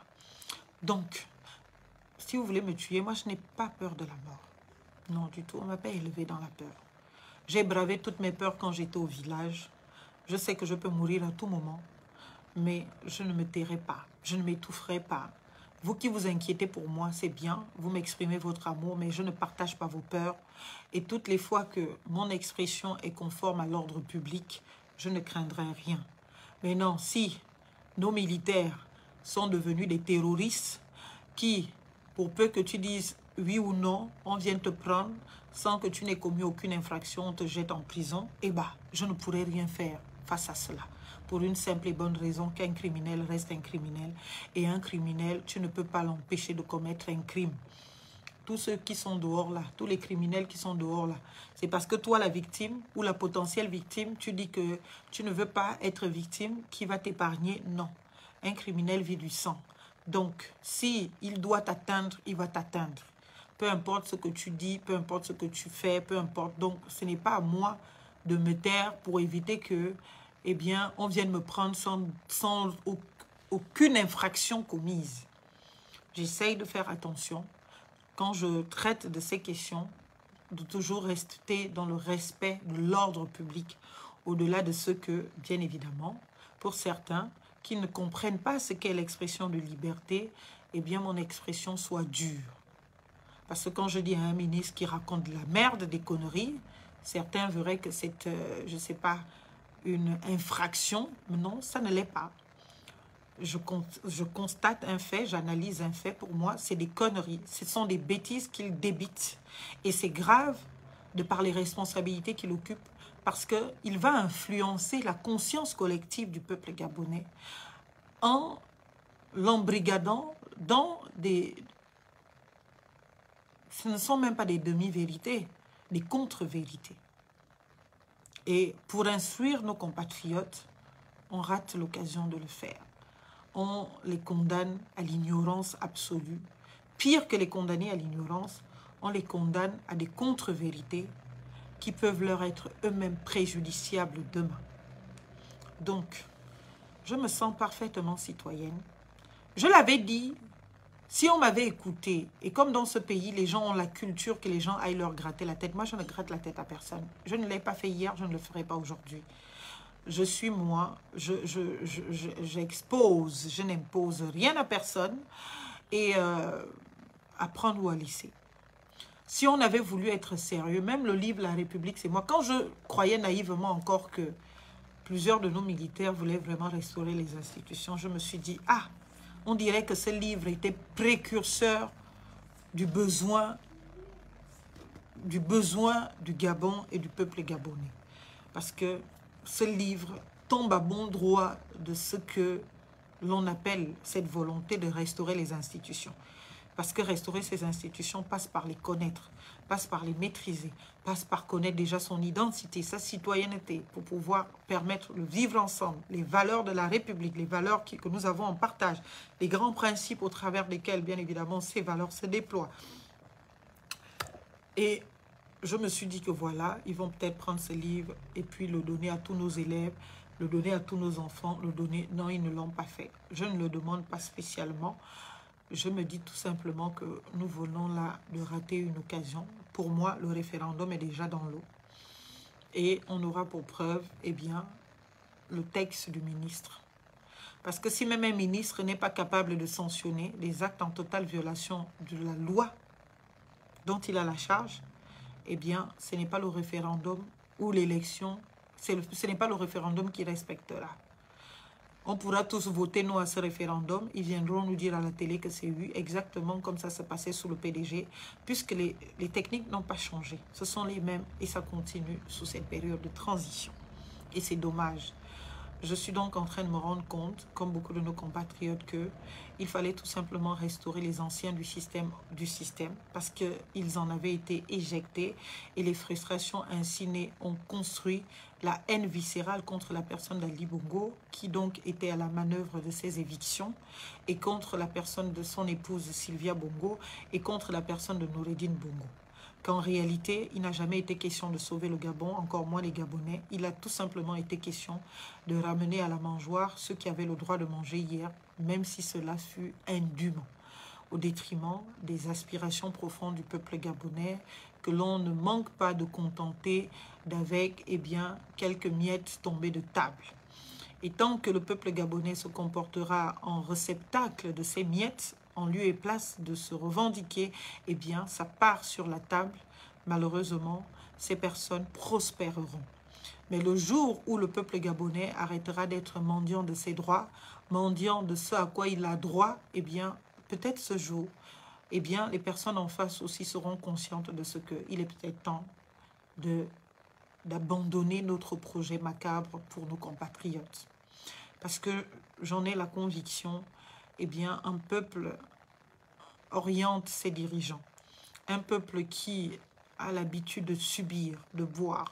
Donc, si vous voulez me tuer, moi, je n'ai pas peur de la mort. Non, du tout. On ne m'a pas élevé dans la peur. J'ai bravé toutes mes peurs quand j'étais au village. Je sais que je peux mourir à tout moment. Mais je ne me tairai pas. Je ne m'étoufferai pas. Vous qui vous inquiétez pour moi, c'est bien. Vous m'exprimez votre amour, mais je ne partage pas vos peurs. Et toutes les fois que mon expression est conforme à l'ordre public, je ne craindrai rien. Mais non, si nos militaires sont devenus des terroristes qui, pour peu que tu dises oui ou non, on vient te prendre sans que tu n'aies commis aucune infraction, on te jette en prison, eh bien, je ne pourrai rien faire face à cela. Pour une simple et bonne raison qu'un criminel reste un criminel. Et un criminel, tu ne peux pas l'empêcher de commettre un crime. Tous ceux qui sont dehors là, tous les criminels qui sont dehors là, c'est parce que toi, la victime ou la potentielle victime, tu dis que tu ne veux pas être victime, qui va t'épargner? Non. Un criminel vit du sang. Donc, si il doit t'atteindre, il va t'atteindre. Peu importe ce que tu dis, peu importe ce que tu fais, peu importe. Donc, ce n'est pas à moi de me taire pour éviter que, eh bien, on vienne me prendre sans aucune infraction commise. J'essaye de faire attention quand je traite de ces questions, de toujours rester dans le respect de l'ordre public, au-delà de ce que, bien évidemment, pour certains qui ne comprennent pas ce qu'est l'expression de liberté, eh bien, mon expression soit dure. Parce que quand je dis à un ministre qui raconte de la merde, des conneries, certains verraient que c'est, je ne sais pas, une infraction. Mais non, ça ne l'est pas. Je constate un fait, j'analyse un fait. Pour moi, c'est des conneries. Ce sont des bêtises qu'il débite. Et c'est grave, de par les responsabilités qu'il occupe, parce qu'il va influencer la conscience collective du peuple gabonais en l'embrigadant dans des... Ce ne sont même pas des demi-vérités, des contre-vérités. Et pour instruire nos compatriotes, on rate l'occasion de le faire. On les condamne à l'ignorance absolue. Pire que les condamner à l'ignorance, on les condamne à des contre-vérités qui peuvent leur être eux-mêmes préjudiciables demain. Donc, je me sens parfaitement citoyenne. Je l'avais dit, si on m'avait écouté, et comme dans ce pays, les gens ont la culture que les gens aillent leur gratter la tête, moi je ne gratte la tête à personne. Je ne l'ai pas fait hier, je ne le ferai pas aujourd'hui. Je suis moi, j'expose, je n'impose rien à personne, et à prendre ou à laisser. Si on avait voulu être sérieux, même le livre La République, c'est moi. Quand je croyais naïvement encore que plusieurs de nos militaires voulaient vraiment restaurer les institutions, je me suis dit, ah, on dirait que ce livre était précurseur du besoin du Gabon et du peuple gabonais. Parce que ce livre tombe à bon droit de ce que l'on appelle cette volonté de restaurer les institutions. Parce que restaurer ces institutions passe par les connaître, passe par les maîtriser, passe par connaître déjà son identité, sa citoyenneté, pour pouvoir permettre le vivre ensemble, les valeurs de la République, les valeurs que nous avons en partage, les grands principes au travers desquels, bien évidemment, ces valeurs se déploient. Et je me suis dit que voilà, ils vont peut-être prendre ce livre et puis le donner à tous nos élèves, le donner à tous nos enfants, le donner... Non, ils ne l'ont pas fait. Je ne le demande pas spécialement. Je me dis tout simplement que nous venons là de rater une occasion. Pour moi, le référendum est déjà dans l'eau. Et on aura pour preuve, eh bien, le texte du ministre. Parce que si même un ministre n'est pas capable de sanctionner les actes en totale violation de la loi dont il a la charge, eh bien, ce n'est pas le référendum ou l'élection, ce n'est pas le référendum qui respectera. On pourra tous voter non à ce référendum. Ils viendront nous dire à la télé que c'est oui, exactement comme ça se passait sous le PDG, puisque les techniques n'ont pas changé. Ce sont les mêmes et ça continue sous cette période de transition. Et c'est dommage. Je suis donc en train de me rendre compte, comme beaucoup de nos compatriotes, qu'il fallait tout simplement restaurer les anciens du système parce qu'ils en avaient été éjectés et les frustrations ainsi nées ont construit la haine viscérale contre la personne d'Ali Bongo, qui donc était à la manœuvre de ces évictions, et contre la personne de son épouse Sylvia Bongo, et contre la personne de Noureddine Bongo. Qu'en réalité, il n'a jamais été question de sauver le Gabon, encore moins les Gabonais. Il a tout simplement été question de ramener à la mangeoire ceux qui avaient le droit de manger hier, même si cela fut indûment, au détriment des aspirations profondes du peuple gabonais, que l'on ne manque pas de contenter d'avec, eh bien, quelques miettes tombées de table. Et tant que le peuple gabonais se comportera en réceptacle de ces miettes, en lieu et place de se revendiquer, eh bien, ça part sur la table. Malheureusement, ces personnes prospéreront. Mais le jour où le peuple gabonais arrêtera d'être mendiant de ses droits, mendiant de ce à quoi il a droit, eh bien, peut-être ce jour, eh bien, les personnes en face aussi seront conscientes de ce qu'il est peut-être temps d'abandonner notre projet macabre pour nos compatriotes. Parce que j'en ai la conviction, eh bien, un peuple oriente ses dirigeants. Un peuple qui a l'habitude de subir, de boire,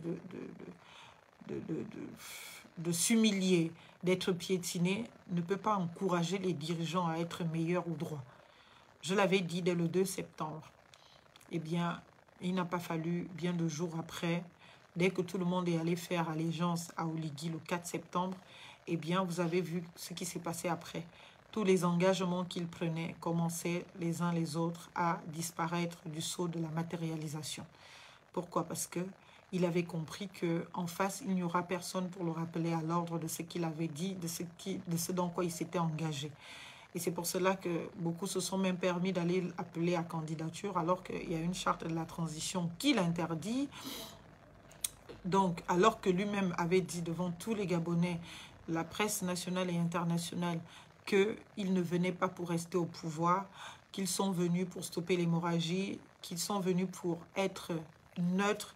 de s'humilier, d'être piétiné, ne peut pas encourager les dirigeants à être meilleurs ou droits. Je l'avais dit dès le 2 septembre. Eh bien, il n'a pas fallu bien 2 jours après, dès que tout le monde est allé faire allégeance à Oligui le 4 septembre, eh bien, vous avez vu ce qui s'est passé après. Tous les engagements qu'ils prenaient commençaient les uns les autres à disparaître du sceau de la matérialisation. Pourquoi? Parce qu'il avait compris qu'en face, il n'y aura personne pour le rappeler à l'ordre de ce qu'il avait dit, de ce dans quoi il s'était engagé. Et c'est pour cela que beaucoup se sont même permis d'aller appeler à candidature, alors qu'il y a une charte de la transition qui l'interdit. Donc, alors que lui-même avait dit devant tous les Gabonais, la presse nationale et internationale, qu'ils ne venaient pas pour rester au pouvoir, qu'ils sont venus pour stopper l'hémorragie, qu'ils sont venus pour être neutres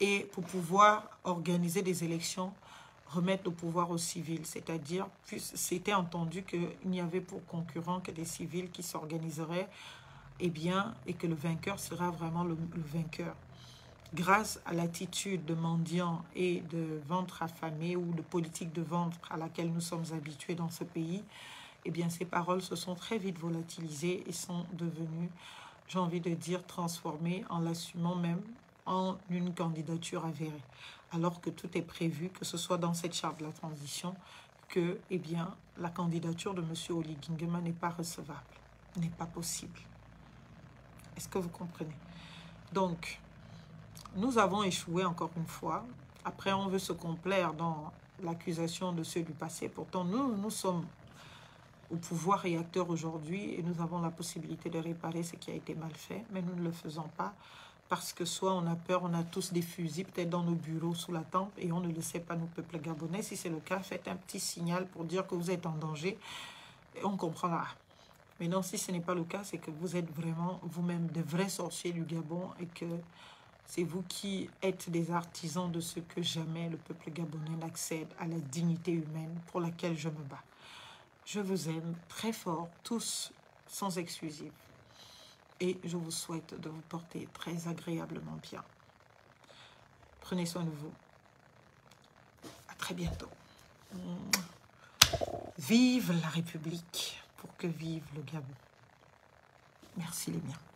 et pour pouvoir organiser des élections, remettre le pouvoir aux civils. C'est-à-dire, c'était entendu qu'il n'y avait pour concurrent que des civils qui s'organiseraient, eh bien, et que le vainqueur sera vraiment le vainqueur. Grâce à l'attitude de mendiants et de ventre affamé ou de politique de ventre à laquelle nous sommes habitués dans ce pays, eh bien, ces paroles se sont très vite volatilisées et sont devenues, j'ai envie de dire, transformées en l'assumant même en une candidature avérée. Alors que tout est prévu, que ce soit dans cette charte de la transition, que, eh bien, la candidature de M. Oli Nguema n'est pas recevable, n'est pas possible. Est-ce que vous comprenez? Donc, nous avons échoué encore une fois. Après, on veut se complaire dans l'accusation de ceux du passé. Pourtant, nous sommes au pouvoir et acteurs aujourd'hui et nous avons la possibilité de réparer ce qui a été mal fait, mais nous ne le faisons pas parce que soit on a peur, on a tous des fusils peut-être dans nos bureaux sous la tempe et on ne le sait pas, nous, peuple gabonais. Si c'est le cas, faites un petit signal pour dire que vous êtes en danger et on comprendra. Mais non, si ce n'est pas le cas, c'est que vous êtes vraiment vous-même de vrais sorciers du Gabon et que c'est vous qui êtes des artisans de ce que jamais le peuple gabonais n'accède à la dignité humaine pour laquelle je me bats. Je vous aime très fort, tous sans exclusive. Et je vous souhaite de vous porter très agréablement bien. Prenez soin de vous. À très bientôt. Vive la République pour que vive le Gabon. Merci les miens.